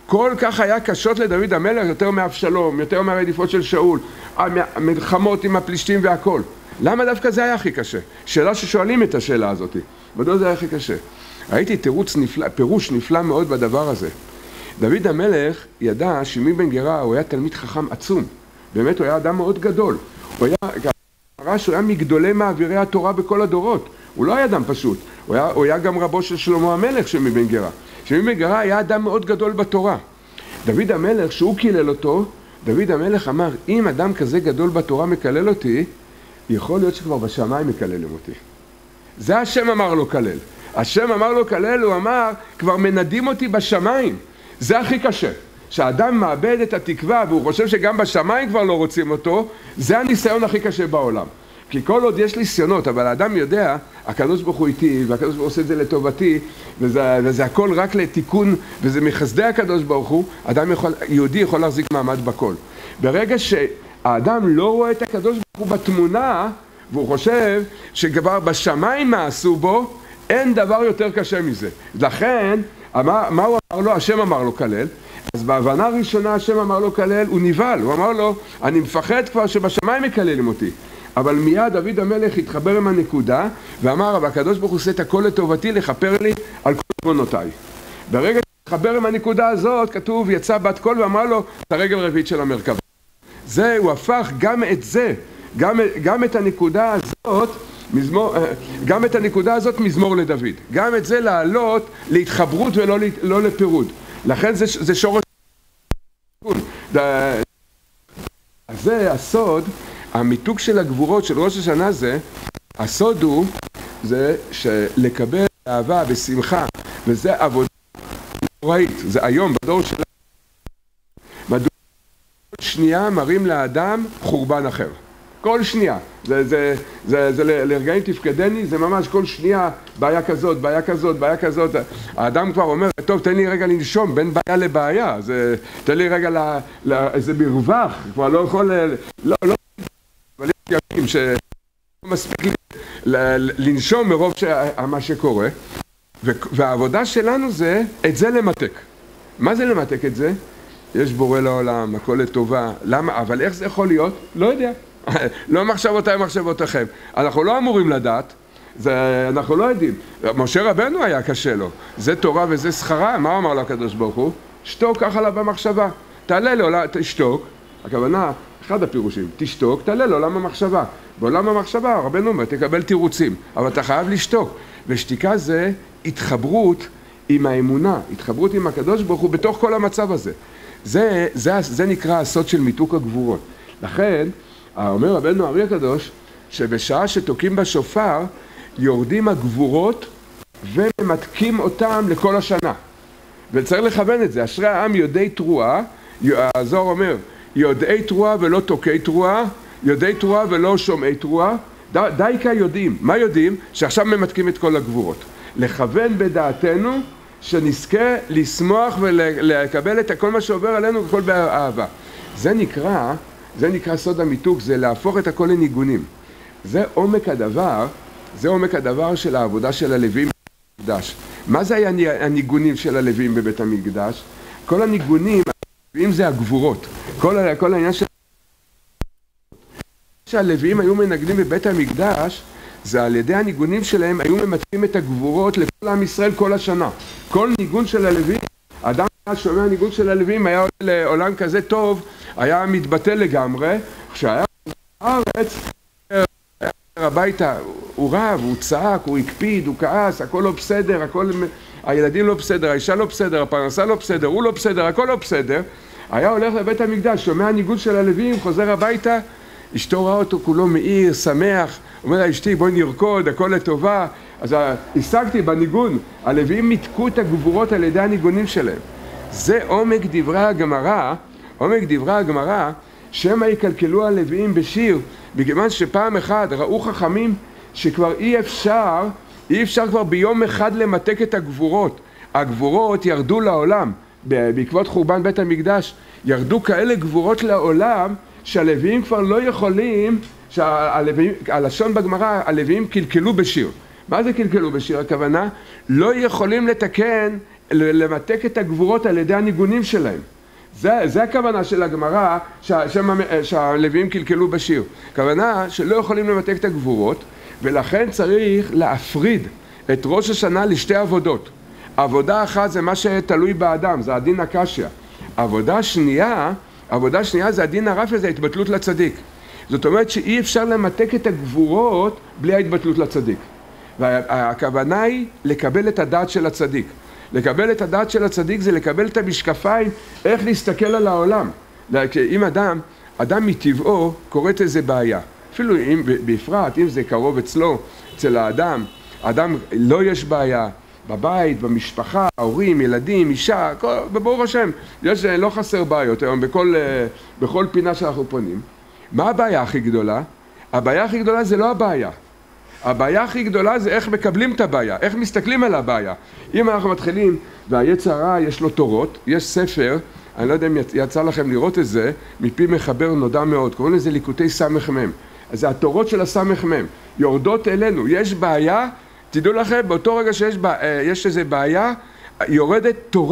כל כך היה קשות לדוד המלך, יותר מאבשלום, יותר מהרדיפות של שאול, המלחמות עם הפלישתים והכל. למה דווקא זה היה הכי קשה? שאלה ששואלים את השאלה הזאת. מדוע זה היה הכי קשה? ראיתי פירוש נפלא מאוד בדבר הזה. דוד המלך ידע שמי בן גרה הוא היה תלמיד חכם עצום. באמת הוא היה אדם מאוד גדול. הוא היה מגדולי מעבירי התורה בכל הדורות. הוא לא היה אדם פשוט. הוא היה גם רבו של שלמה המלך שמי בן גרה. שמי בן גרה היה אדם מאוד גדול בתורה. דוד המלך, שהוא קילל אותו, דוד המלך אמר, אם אדם כזה גדול בתורה מקלל אותי, יכול להיות שכבר בשמיים מקללים אותי. זה השם אמר לו כלל. השם אמר לו כלל, הוא אמר, כבר מנדים אותי בשמיים. זה הכי קשה. שהאדם מאבד את התקווה והוא חושב שגם בשמיים כבר לא רוצים אותו, זה הניסיון הכי קשה בעולם. כי כל עוד יש ניסיונות, אבל האדם יודע, הקדוש ברוך הוא איתי, והקדוש ברוך הוא עושה את זה לטובתי, וזה הכל רק לתיקון, וזה מחסדי הקדוש ברוך הוא, יהודי יכול להחזיק מעמד בכל. ברגע שהאדם לא רואה את הקדוש ברוך הוא בתמונה, והוא חושב שכבר בשמיים מה עשו בו, אין דבר יותר קשה מזה. לכן, מה הוא אמר לו? השם אמר לו כלל. אז בהבנה הראשונה השם אמר לו כלל, הוא נבהל, הוא אמר לו, אני מפחד כבר שבשמיים מקללים אותי. אבל מיד דוד המלך התחבר עם הנקודה, ואמר, אבל הקדוש ברוך הוא עושה את הכל לטובתי, לכפר לי על כל עוונותיי. ברגע שהתחבר עם הנקודה הזאת, כתוב, יצא בת קול ואמר לו, את הרגל רביעית של המרכבה. זה, הוא הפך גם את זה, גם את הנקודה הזאת, גם את הנקודה הזאת מזמור לדוד. גם את זה לעלות להתחברות ולא לפירוד. לכן זה שורש. אז זה הסוד, המיתוג של הגבורות של ראש השנה זה, הסוד הוא, זה שלקבל אהבה ושמחה, וזה עבודה נוראית. זה היום בדור שלנו. מדוע כל שנייה מראים לאדם חורבן אחר. כל שנייה. זה לרגעים תפקדני, זה ממש כל שנייה בעיה כזאת, בעיה כזאת, בעיה כזאת. האדם כבר אומר, טוב, תן לי רגע לנשום, בין בעיה לבעיה. תן לי רגע איזה מרווח, כבר לא יכול, לא, אבל יש ימים שלא מספיק לנשום מרוב מה שקורה. והעבודה שלנו זה, את זה למתק. מה זה למתק את זה? יש בורא לעולם, הכל לטובה. למה? אבל איך זה יכול להיות? לא יודע. לא מחשבותיי מחשבותיכם. אנחנו לא אמורים לדעת, אנחנו לא יודעים. משה רבנו היה קשה לו. זה תורה וזה שכרה. מה אמר לו הקדוש ברוך הוא? שתוק ככה לה במחשבה. תעלה לעולם, תשתוק. הכוונה, אחד הפירושים, תשתוק, תעלה לעולם המחשבה. בעולם המחשבה, רבנו אומר, תקבל תירוצים. אבל אתה חייב לשתוק. ושתיקה זה התחברות עם האמונה, התחברות עם הקדוש ברוך הוא בתוך כל המצב הזה. זה נקרא הסוד של מיתוק הגבורות. לכן, אומר רבנו הארי הקדוש, שבשעה שתוקים בשופר, יורדים הגבורות וממתקים אותם לכל השנה. וצריך לכוון את זה. אשרי העם יודעי תרועה, הזוהר אומר, יודעי תרועה ולא תוקי תרועה, יודעי תרועה ולא שומעי תרועה, דייקה יודעים. מה יודעים? שעכשיו ממתקים את כל הגבורות. לכוון בדעתנו שנזכה לשמוח ולקבל את כל מה שעובר עלינו וכל באהבה. זה נקרא סוד המיתוק, זה להפוך את הכל לניגונים. זה עומק הדבר של העבודה של הלווים בבית המקדש. מה זה היה הניגונים של הלווים בבית המקדש? כל הניגונים, הלווים זה הגבורות. כל העניין שהלווים היו מנגנים בבית המקדש, זה על ידי הניגונים שלהם היו ממתקים את הגבורות לכל עם ישראל כל השנה. כל ניגון של הלווים, האדם שומע ניגון של הלווים היה עולה לעולם כזה טוב, היה מתבטל לגמרי. כשהיה בארץ, הביתה, הוא רב, הוא צעק, הוא הקפיד, הוא כעס, הכל לא בסדר, הילדים לא בסדר, האישה לא בסדר, הפרנסה לא בסדר, הוא לא בסדר, הכל לא בסדר. היה הולך לבית המקדש, שומע ניגון של הלווים, חוזר הביתה, אשתו ראה אותו כולו מאיר, שמח, אומר לה, אשתי בואי נרקוד, הכל לטובה. אז השגתי בניגון, הלווים מתקו את הגבורות על ידי הניגונים שלהם. זה עומק דברי הגמרא, שמא יקלקלו הלוויים בשיר, בגלל שפעם אחד ראו חכמים שכבר אי אפשר כבר ביום אחד למתק את הגבורות. הגבורות ירדו לעולם, בעקבות חורבן בית המקדש, ירדו כאלה גבורות לעולם, שהלוויים כבר לא יכולים, הלשון בגמרא, הלוויים קלקלו בשיר. מה זה קלקלו בשיר? הכוונה, לא יכולים לתקן למתק את הגבורות על ידי הניגונים שלהם. זה הכוונה של הגמרא שהלוויים קלקלו בשיר. הכוונה שלא יכולים למתק את הגבורות, ולכן צריך להפריד את ראש השנה לשתי עבודות. עבודה אחת זה מה שתלוי באדם, זה הדין הקשיא. עבודה שנייה זה הדין הרפיה, זה ההתבטלות לצדיק. זאת אומרת שאי אפשר למתק את הגבורות בלי ההתבטלות לצדיק. והכוונה היא לקבל את הדעת של הצדיק. לקבל את הדעת של הצדיק זה לקבל את המשקפיים, איך להסתכל על העולם. אם אדם מטבעו קוראת איזה בעיה, אפילו בפרט, אם זה קרוב אצלו, אצל האדם לא יש בעיה, בבית, במשפחה, ההורים, ילדים, אישה, ברוך השם, לא חסר בעיות היום בכל פינה שאנחנו פונים. מה הבעיה הכי גדולה? הבעיה הכי גדולה זה לא הבעיה. הבעיה הכי גדולה זה איך מקבלים את הבעיה, איך מסתכלים על הבעיה. אם אנחנו מתחילים, והיצר הרע יש לו תורות, יש ספר, אני לא יודע אם יצא לכם לראות את זה, מפי מחבר נודע מאוד, קוראים לזה ליקוטי סמ"ם. אז זה התורות של הסמ"ם, יורדות אלינו, יש בעיה, תדעו לכם, באותו רגע שיש איזה בעיה, יורדת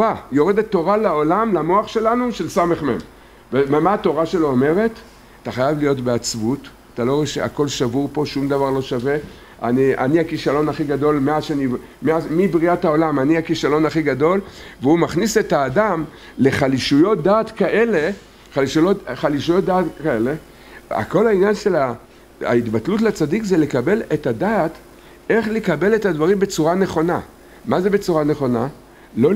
תורה לעולם, למוח שלנו, של סמ"ם. ומה התורה שלו אומרת? אתה חייב להיות בעצבות, אתה לא רואה שהכל שבור פה, שום דבר לא שווה. אני הכישלון הכי גדול, מבריאת העולם, אני הכישלון הכי גדול, והוא מכניס את האדם לחלישויות דעת כאלה, חלישויות דעת כאלה. הכל העניין של ההתבטלות לצדיק זה לקבל את הדעת, איך לקבל את הדברים בצורה נכונה. מה זה בצורה נכונה? לא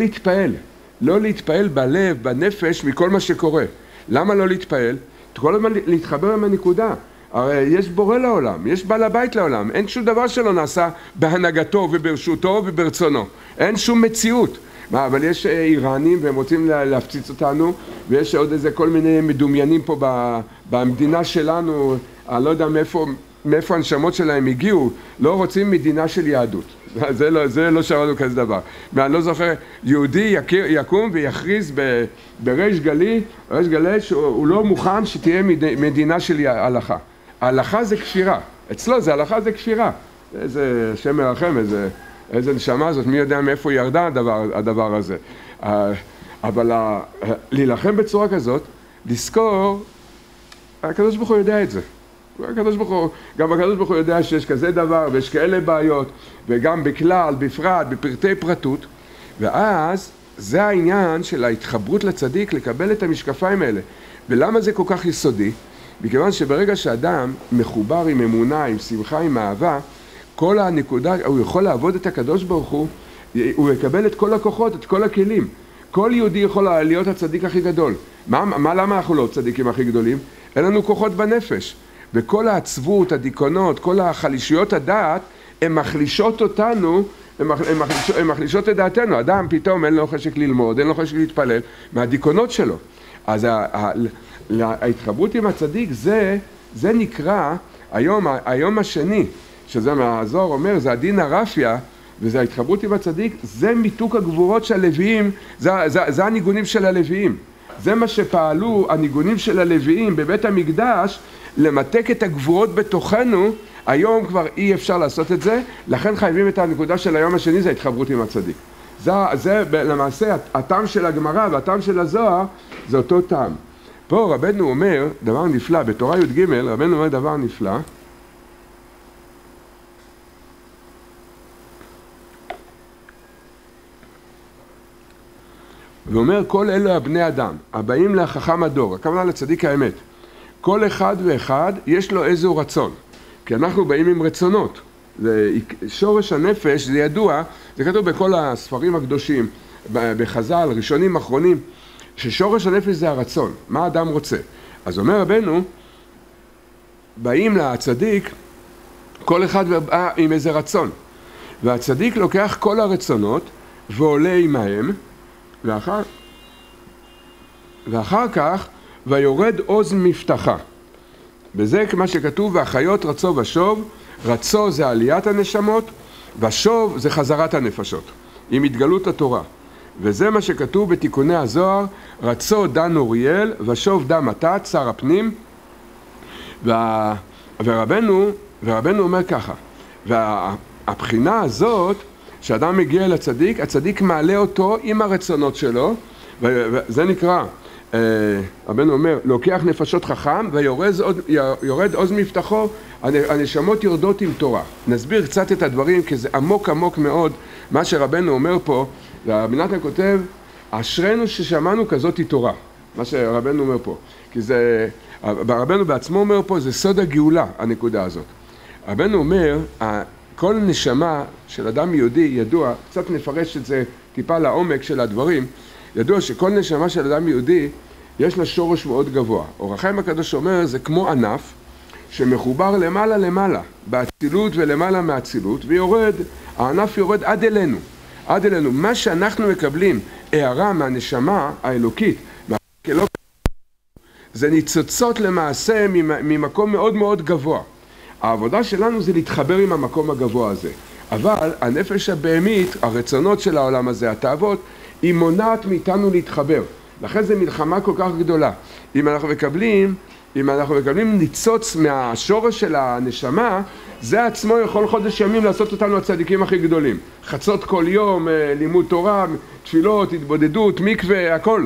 להתפעל בלב, בנפש, מכל מה שקורה. למה לא להתפעל? כל הזמן להתחבר עם הנקודה. הרי יש בורא לעולם, יש בעל הבית לעולם, אין שום דבר שלא נעשה בהנהגתו וברשותו וברצונו, אין שום מציאות. אבל יש איראנים והם רוצים להפציץ אותנו, ויש עוד איזה כל מיני מדומיינים פה במדינה שלנו, אני לא יודע מאיפה הנשמות שלהם הגיעו, לא רוצים מדינה של יהדות. זה לא שמענו כזה דבר. אני לא זוכר, יהודי יקום ויכריז בריש גלי שהוא לא מוכן שתהיה מדינה של הלכה. ההלכה זה כפירה, אצלו זה הלכה זה כפירה. איזה שם מרחם, איזה נשמה זאת, מי יודע מאיפה ירדה הדבר הזה. אבל להילחם בצורה כזאת, לזכור, הקדוש ברוך הוא יודע את זה. גם הקדוש ברוך הוא יודע שיש כזה דבר ויש כאלה בעיות, וגם בכלל, בפרט, בפרטי פרטות, ואז זה העניין של ההתחברות לצדיק, לקבל את המשקפיים האלה. ולמה זה כל כך יסודי? מכיוון שברגע שאדם מחובר עם אמונה, עם שמחה, עם אהבה, כל הנקודה, הוא יכול לעבוד את הקדוש ברוך הוא יקבל את כל הכוחות, את כל הכלים. כל יהודי יכול להיות הצדיק הכי גדול. למה אנחנו לא צדיקים הכי גדולים? אין לנו כוחות בנפש. וכל העצבות, הדיכאונות, כל החלישויות הדעת, הן מחלישות אותנו, הן מחלישות את דעתנו. אדם פתאום אין לו חשק ללמוד, אין לו חשק להתפלל, מהדיכאונות שלו. אז ההתחברות עם הצדיק, זה נקרא, היום השני, שזה מהזוהר אומר, זה הדין הרפיה, וזה ההתחברות עם הצדיק, זה מיתוק הגבורות של הלוויים, זה הניגונים של הלוויים. זה מה שפעלו הניגונים של הלוויים בבית המקדש, למתק את הגבורות בתוכנו. היום כבר אי אפשר לעשות את זה, לכן חייבים את הנקודה של היום השני, זה ההתחברות עם הצדיק. זה למעשה הטעם של הגמרא והטעם של הזוהר, זה אותו טעם. פה רבנו אומר דבר נפלא, בתורה י"ג רבנו אומר דבר נפלא, ואומר כל אלו הבני אדם הבאים לחכם הדור, הכוונה לצדיק האמת, כל אחד ואחד יש לו איזו רצון, כי אנחנו באים עם רצונות. שורש הנפש זה ידוע, זה כתוב בכל הספרים הקדושים, בחז"ל, ראשונים אחרונים, ששורש הנפש זה הרצון, מה האדם רוצה. אז אומר רבנו, באים לצדיק, כל אחד בא עם איזה רצון, והצדיק לוקח כל הרצונות ועולה עמהם, ואחר כך ויורד עוז מבטחה. וזה כמו שכתוב, והחיות רצו ושוב, רצו זה עליית הנשמות, ושוב זה חזרת הנפשות, עם התגלות התורה. וזה מה שכתוב בתיקוני הזוהר, רצו דן אוריאל, ושוב דם מתת, שר הפנים. ורבנו אומר ככה, והבחינה הזאת כשאדם מגיע לצדיק, הצדיק מעלה אותו עם הרצונות שלו, וזה נקרא, רבנו אומר, לוקח נפשות חכם ויורד עוז מבטחו, הנשמות יורדות עם תורה. נסביר קצת את הדברים, כי זה עמוק עמוק מאוד מה שרבנו אומר פה. רבי נתן כותב, אשרנו ששמענו כזאת תורה, מה שרבנו אומר פה, כי זה, רבנו בעצמו אומר פה, זה סוד הגאולה, הנקודה הזאת. רבנו אומר, כל נשמה של אדם יהודי ידוע, קצת נפרש את זה טיפה לעומק של הדברים, ידוע שכל נשמה של אדם יהודי יש לה שורש מאוד גבוה. אור החיים הקדוש אומר, זה כמו ענף שמחובר למעלה למעלה, באצילות ולמעלה מהאצילות, ויורד, הענף יורד עד אלינו. עד אלינו. מה שאנחנו מקבלים, הערה מהנשמה האלוקית, זה ניצוצות למעשה ממקום מאוד מאוד גבוה. העבודה שלנו זה להתחבר עם המקום הגבוה הזה. אבל הנפש הבהמית, הרצונות של העולם הזה, התאוות, היא מונעת מאיתנו להתחבר. לכן זו מלחמה כל כך גדולה. אם אנחנו מקבלים ניצוץ מהשורש של הנשמה, זה עצמו יכול חודש ימים לעשות אותנו הצדיקים הכי גדולים. חצות כל יום, לימוד תורה, תפילות, התבודדות, מקווה, הכל.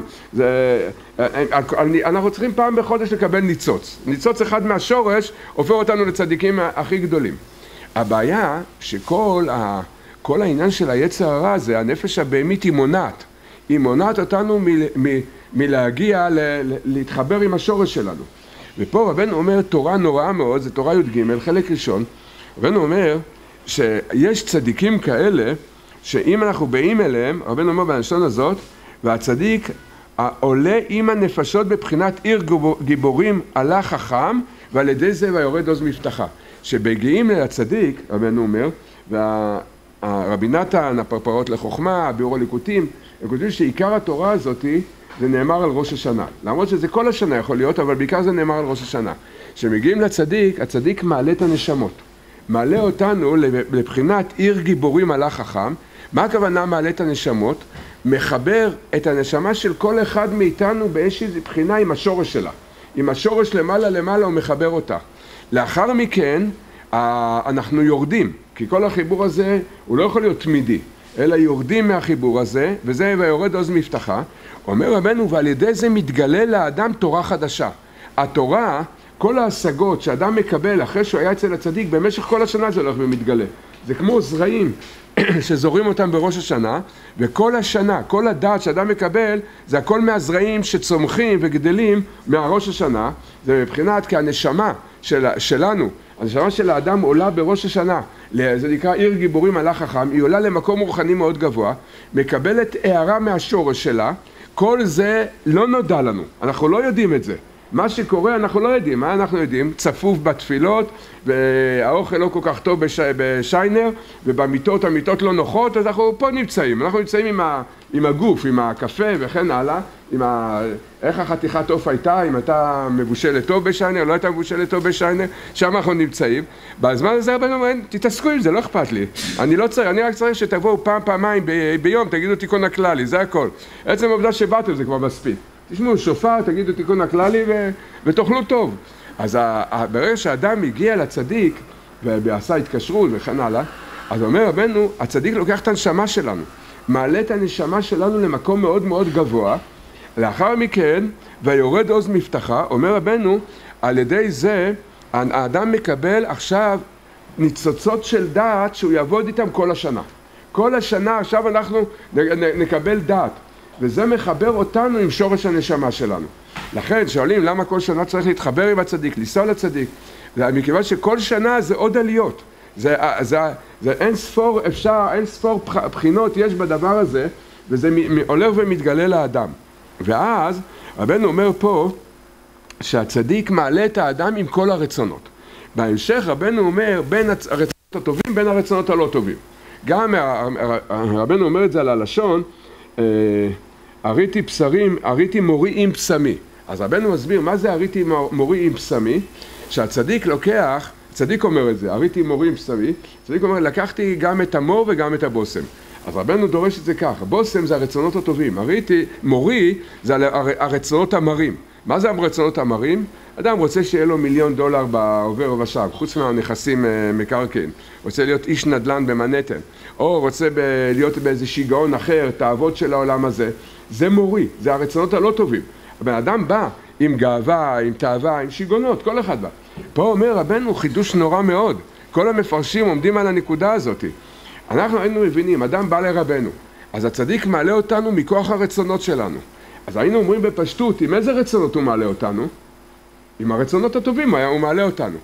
אנחנו צריכים פעם בחודש לקבל ניצוץ. ניצוץ אחד מהשורש הופך אותנו לצדיקים הכי גדולים. הבעיה שכל העניין של היצר הרע זה הנפש הבהמית היא מונעת. היא מונעת אותנו מלהגיע להתחבר עם השורש שלנו. ופה רבנו אומר תורה נוראה מאוד, זה תורה י"ג, חלק ראשון. רבנו אומר שיש צדיקים כאלה שאם אנחנו באים אליהם, רבנו אומר בלשון הזאת, והצדיק עולה עם הנפשות בבחינת עיר גיבורים עלה חכם, ועל ידי זה ויורד עוז מבטחה. שבגיעים לצדיק, רבנו אומר, והרבי נתן, הפרפרות לחוכמה, הביאור הליקוטים, הם כותבים שעיקר התורה הזאת זה נאמר על ראש השנה. למרות שזה כל השנה יכול להיות, אבל בעיקר זה נאמר על ראש השנה. כשמגיעים לצדיק, הצדיק מעלה את הנשמות. מעלה אותנו לבחינת עיר גיבורים עלה חכם. מה הכוונה מעלה את הנשמות? מחבר את הנשמה של כל אחד מאיתנו באיזושהי בחינה עם השורש שלה. עם השורש למעלה למעלה הוא מחבר אותה. לאחר מכן אנחנו יורדים, כי כל החיבור הזה הוא לא יכול להיות תמידי, אלא יורדים מהחיבור הזה, וזה ויורד עוז מבטחה. אומר רבנו, ועל ידי זה מתגלה לאדם תורה חדשה. התורה, כל ההשגות שאדם מקבל אחרי שהוא היה אצל הצדיק, במשך כל השנה זה הולך ומתגלה. זה כמו זרעים שזורים אותם בראש השנה, וכל השנה, כל הדעת שאדם מקבל, זה הכל מהזרעים שצומחים וגדלים מהראש השנה. זה מבחינת כי הנשמה שלנו, הנשמה של האדם עולה בראש השנה, זה נקרא עיר גיבורים עלה חכם, היא עולה למקום רוחני מאוד גבוה, מקבלת הערה מהשורש שלה, כל זה לא נודע לנו, אנחנו לא יודעים את זה. מה שקורה אנחנו לא יודעים, מה אנחנו יודעים? צפוף בתפילות, והאוכל לא כל כך טוב בשיינר, ובמיטות, המיטות לא נוחות, אז אנחנו פה נמצאים. אנחנו נמצאים עם הגוף, עם הקפה וכן הלאה, איך החתיכת עוף הייתה, אם הייתה מבושלת טוב בשיינר, לא הייתה מבושלת טוב בשיינר, שם אנחנו נמצאים. בזמן הזה רבנו אומר, תתעסקו עם זה, לא אכפת לי. אני לא צריך, אני רק צריך שתבואו פעמיים ביום, תגידו תיקון הכללי, זה הכל. עצם העובדה שבאתם זה כבר מספיק. תשמעו, שופר, תגידו תיקון הכללי ותאכלו טוב. אז ברגע שהאדם הגיע לצדיק ועשה התקשרות וכן הלאה, אז אומר רבנו, הצדיק לוקח את הנשמה שלנו, מעלה את הנשמה שלנו למקום מאוד מאוד גבוה, לאחר מכן, ויורד עוז מבטחה, אומר רבנו, על ידי זה האדם מקבל עכשיו ניצוצות של דעת שהוא יעבוד איתם כל השנה. כל השנה עכשיו אנחנו נקבל דעת. וזה מחבר אותנו עם שורש הנשמה שלנו. לכן שואלים למה כל שנה צריך להתחבר עם הצדיק, לנסוע לצדיק. מכיוון שכל שנה זה עוד עליות. זה אין ספור בחינות יש בדבר הזה, וזה הולך ומתגלה לאדם. ואז רבנו אומר פה שהצדיק מעלה את האדם עם כל הרצונות. בהמשך רבנו אומר בין הרצונות הטובים בין הרצונות הלא טובים. גם רבנו אומר את זה על הלשון, הריתי מורי עם פסמי. אז רבנו מסביר מה זה הריתי מורי עם פסמי, שהצדיק לוקח, צדיק אומר את זה, הריתי מורי עם פסמי, צדיק אומר לקחתי גם את המור וגם את הבוסם. אז רבנו דורש את זה כך, בוסם זה הרצונות הטובים, הריתי מורי זה הרצונות המרים. מה זה הרצונות המרים? אדם רוצה שיהיה לו $1,000,000 בעובר ובשב, חוץ מהנכסים מקרקעין. רוצה להיות איש נדל"ן במנהטן, או רוצה להיות באיזה שיגעון אחר, תאוות של העולם הזה. זה מורי, זה הרצונות הלא טובים. הבן אדם בא עם גאווה, עם תאווה, עם שיגעונות, כל אחד בא. פה אומר רבנו חידוש נורא מאוד. כל המפרשים עומדים על הנקודה הזאת. אנחנו היינו מבינים, אדם בא לרבנו, אז הצדיק מעלה אותנו מכוח הרצונות שלנו. אז היינו אומרים בפשטות, עם איזה רצונות הוא מעלה אותנו? עם הרצונות הטובים הוא מעלה אותנו.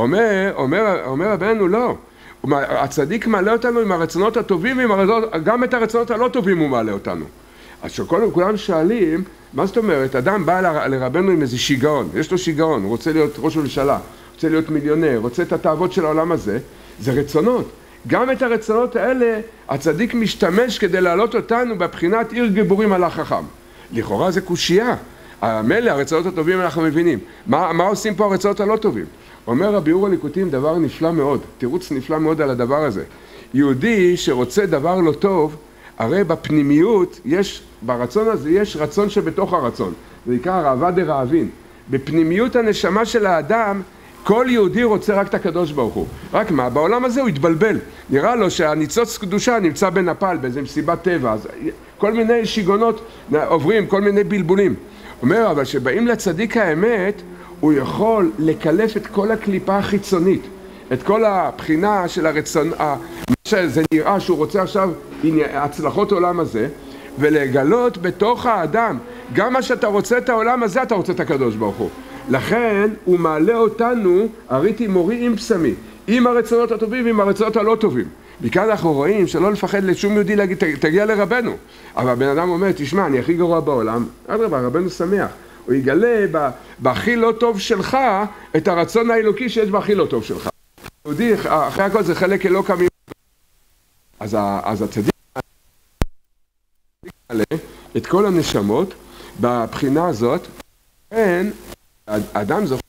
אומר רבנו, לא. הצדיק מעלה אותנו עם הרצונות הטובים, גם את הרצונות הלא טובים הוא מעלה אותנו. אז כולם שואלים, מה זאת אומרת? אדם בא לרבנו עם איזה שיגעון, יש לו שיגעון, הוא רוצה להיות ראש ממשלה, רוצה להיות מיליונר, רוצה את התאוות של העולם הזה, זה רצונות. גם את הרצונות האלה, הצדיק משתמש כדי להעלות אותנו בבחינת עיר גיבורים על החכם. לכאורה זה קושייה. מילא, הרצונות הטובים אנחנו מבינים. מה עושים פה הרצונות הלא טובים? אומר הביאור הליקוטים דבר נפלא מאוד, תירוץ נפלא מאוד על הדבר הזה. יהודי שרוצה דבר לא טוב, הרי בפנימיות ברצון הזה יש רצון שבתוך הרצון. זה נקרא ראווה דרעבין. בפנימיות הנשמה של האדם, כל יהודי רוצה רק את הקדוש ברוך הוא. רק מה? בעולם הזה הוא התבלבל. נראה לו שהניצוץ קדושה נמצא בנפל, באיזה מסיבת טבע. אז כל מיני שיגונות עוברים, כל מיני בלבולים. אומר, אבל שבאים לצדיק האמת, הוא יכול לקלף את כל הקליפה החיצונית, את כל הבחינה של הרצון, שזה נראה שהוא רוצה עכשיו הצלחות העולם הזה, ולגלות בתוך האדם, גם מה שאתה רוצה את העולם הזה, אתה רוצה את הקדוש ברוך הוא. לכן הוא מעלה אותנו, הריתי מורי עם פסמי, עם הרצונות הטובים ועם הרצונות הלא טובים. מכאן אנחנו רואים שלא לפחד לשום יהודי להגיד, תגיע לרבנו. אבל הבן אדם אומר, תשמע, אני הכי גרוע בעולם, אדרבה, רבנו שמח. הוא יגלה בהכי לא טוב שלך את הרצון האלוקי שיש בהכי לא טוב שלך. יהודי, אחרי הכל זה חלק אלוקא ממנו. אז הצדיק מעלה את כל הנשמות בבחינה הזאת, כן, האדם זוכר,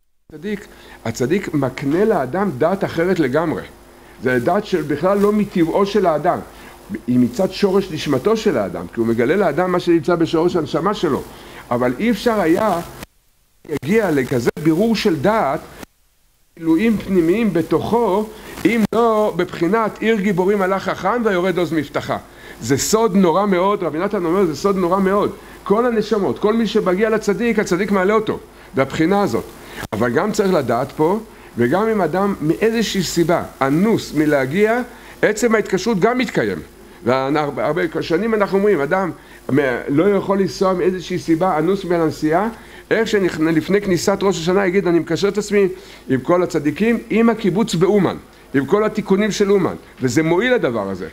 הצדיק מקנה לאדם דעת אחרת לגמרי. זה דעת שבכלל לא מטבעו של האדם, היא מצד שורש נשמתו של האדם, כי הוא מגלה לאדם מה שנמצא בשורש הנשמה שלו. אבל אי אפשר היה להגיע לכזה בירור של דעת, גילויים פנימיים בתוכו, אם לא בבחינת עיר גיבורים על החכם והיורד עוז מבטחה. זה סוד נורא מאוד, רבי נתן אומר, זה סוד נורא מאוד. כל הנשמות, כל מי שמגיע לצדיק, הצדיק מעלה אותו, בבחינה הזאת. אבל גם צריך לדעת פה, וגם אם אדם מאיזושהי סיבה, אנוס מלהגיע, עצם ההתקשרות גם מתקיים. והרבה שנים אנחנו אומרים, אדם לא יכול לנסוע מאיזושהי סיבה, אנוס מהנסיעה, איך שלפני כניסת ראש השנה יגיד, אני מקשר את עצמי עם כל הצדיקים, עם הקיבוץ באומן, עם כל התיקונים של אומן, וזה מועיל הדבר הזה.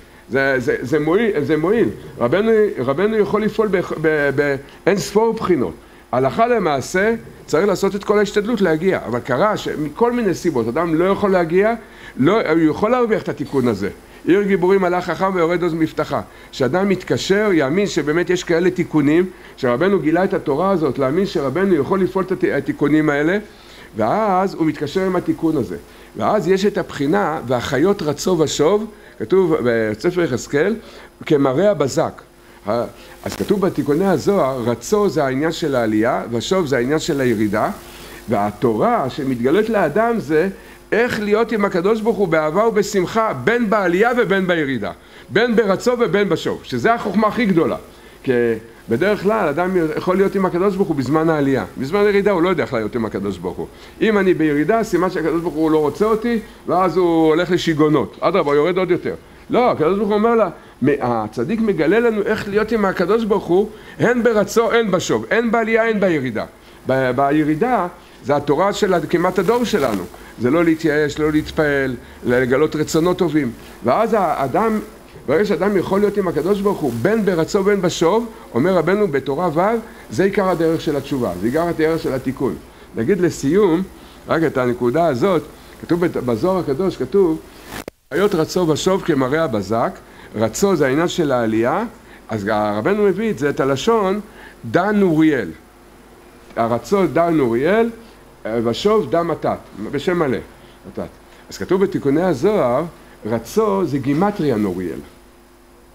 זה מועיל. רבנו יכול לפעול באין ספור בחינות. הלכה למעשה צריך לעשות את כל ההשתדלות להגיע, אבל קרה שמכל מיני סיבות אדם לא יכול להגיע, הוא יכול להרוויח את התיקון הזה. עיר גיבורים על החכם ויורד עוז מבטחה. שאדם מתקשר, יאמין שבאמת יש כאלה תיקונים, שרבנו גילה את התורה הזאת, להאמין שרבנו יכול לפעול את התיקונים האלה, ואז הוא מתקשר עם התיקון הזה. ואז יש את הבחינה, והחיות רצו ושוב, כתוב בספר יחזקאל, כמראה הבזק. אז כתוב בתיקוני הזוהר, רצו זה העניין של העלייה, ושוב זה העניין של הירידה, והתורה שמתגלית לאדם זה איך להיות עם הקדוש ברוך הוא באהבה ובשמחה, בין בעלייה ובין בירידה, בין ברצו ובין בשוב, שזה החוכמה הכי גדולה. כי בדרך כלל אדם יכול להיות עם הקדוש ברוך הוא בזמן העלייה, בזמן הירידה הוא לא יודע איך להיות עם הקדוש ברוך הוא. אם אני בירידה, סימן שהקדוש ברוך הוא לא רוצה אותי, ואז הוא הולך לשיגונות, אדרבה, הוא יורד עוד יותר. לא, הקדוש ברוך הוא אומר לה, הצדיק מגלה לנו איך להיות עם הקדוש ברוך הוא, הן ברצו, הן בשוב, הן בעלייה, הן בירידה. בירידה זה התורה של כמעט הדור שלנו, זה לא להתייאש, לא להתפעל, לגלות רצונות טובים. ואז האדם, ברגע שאדם יכול להיות עם הקדוש ברוך הוא, בין ברצו בין בשוב, אומר רבנו בתורה ו', זה עיקר הדרך של התשובה, זה עיקר הדרך של התיקון. נגיד לסיום, רק את הנקודה הזאת, כתוב בזוהר הקדוש, כתוב, חיות רצו ושוב כמראה הבזק, רצו זה העניין של העלייה, אז רבנו מביא את זה, את הלשון, דן אוריאל. הרצו דן אוריאל, ושוב דם מתת, בשם מלא, מתת. אז כתוב בתיקוני הזוהר, רצו זה גימטריה נוריאל.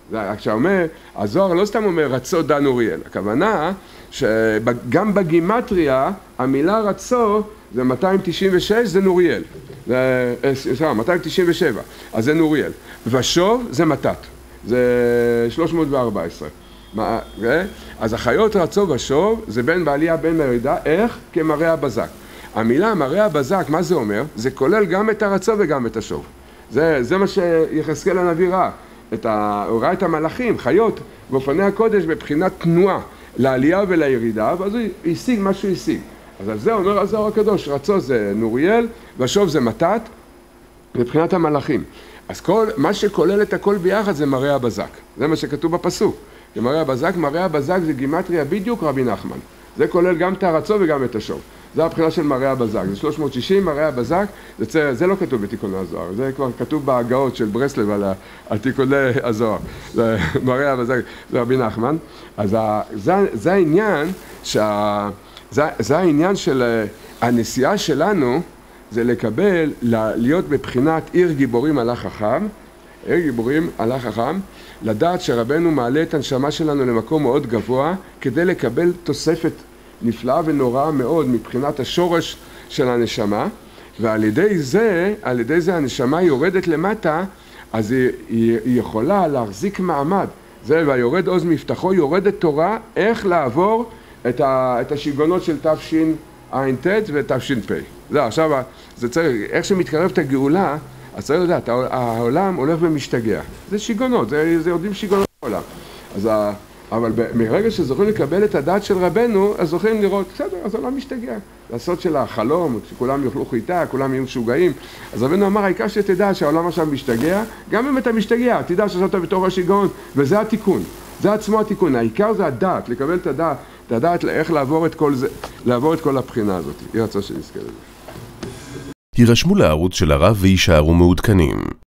כשאומר, הזוהר לא סתם אומר רצו דן אוריאל, הכוונה שגם בגימטריה המילה רצו זה 296 זה נוריאל, סליחה 297 אז זה נוריאל, ושוב זה מתת, זה 314. אז החיות רצו ושוב זה בין בעלייה בין בירידה, איך? כמראה הבזק. המילה מראה הבזק, מה זה אומר? זה כולל גם את הרצו וגם את השוב. זה מה שיחזקאל הנביא ראה. הוא ראה את המלאכים, חיות, באופני הקודש בבחינת תנועה לעלייה ולירידה, ואז הוא השיג מה שהוא השיג. אז על זה אומר הזוהר הקדוש, רצו זה נוריאל, ושוב זה מתת, מבחינת המלאכים. אז מה שכולל את הכל ביחד זה מראה הבזק. זה מה שכתוב בפסוק. זה מראה הבזק זה גימטריה בדיוק רבי נחמן. זה כולל גם את הרצו וגם את השוב. זה הבחינה של מראה הבזק. זה 360, מראה הבזק, זה לא כתוב בתיקוני הזוהר. זה כבר כתוב בהגאות של ברסלב על תיקוני הזוהר. זה מראה הבזק, זה רבי נחמן. אז זה העניין, זה העניין של הנסיעה שלנו, זה לקבל, להיות בבחינת עיר גיבורים הלך חכם, עיר גיבורים הלך חכם, לדעת שרבנו מעלה את הנשמה שלנו למקום מאוד גבוה, כדי לקבל תוספת נפלאה ונוראה מאוד מבחינת השורש של הנשמה, ועל ידי זה הנשמה יורדת למטה, אז היא יכולה להחזיק מעמד. זה והיורד עוז מבטחו, יורדת תורה איך לעבור את השיגונות של תשע"ט ותש"פ. זה עכשיו, זה צריך, איך שמתקרבת הגאולה, אז צריך לדעת, העולם הולך ומשתגע. זה שיגונות, זה יודעים שיגונות בעולם. אבל מרגע שזוכים לקבל את הדעת של רבנו, אז זוכים לראות, בסדר, אז העולם משתגע. לעשות של החלום, שכולם יאכלו חיטה, כולם יהיו משוגעים. אז רבנו אמר, העיקר שתדע שהעולם עכשיו משתגע, גם אם אתה משתגע, תדע שעשית בתור השיגעון, וזה התיקון. זה עצמו התיקון. העיקר זה הדעת, לקבל את הדעת, לדעת איך לעבור את כל זה, לעבור את כל הבחינה הזאת. יהיה רצון שנזכר לזה. הירשמו לערוץ של הרב וישארו מעודכנים.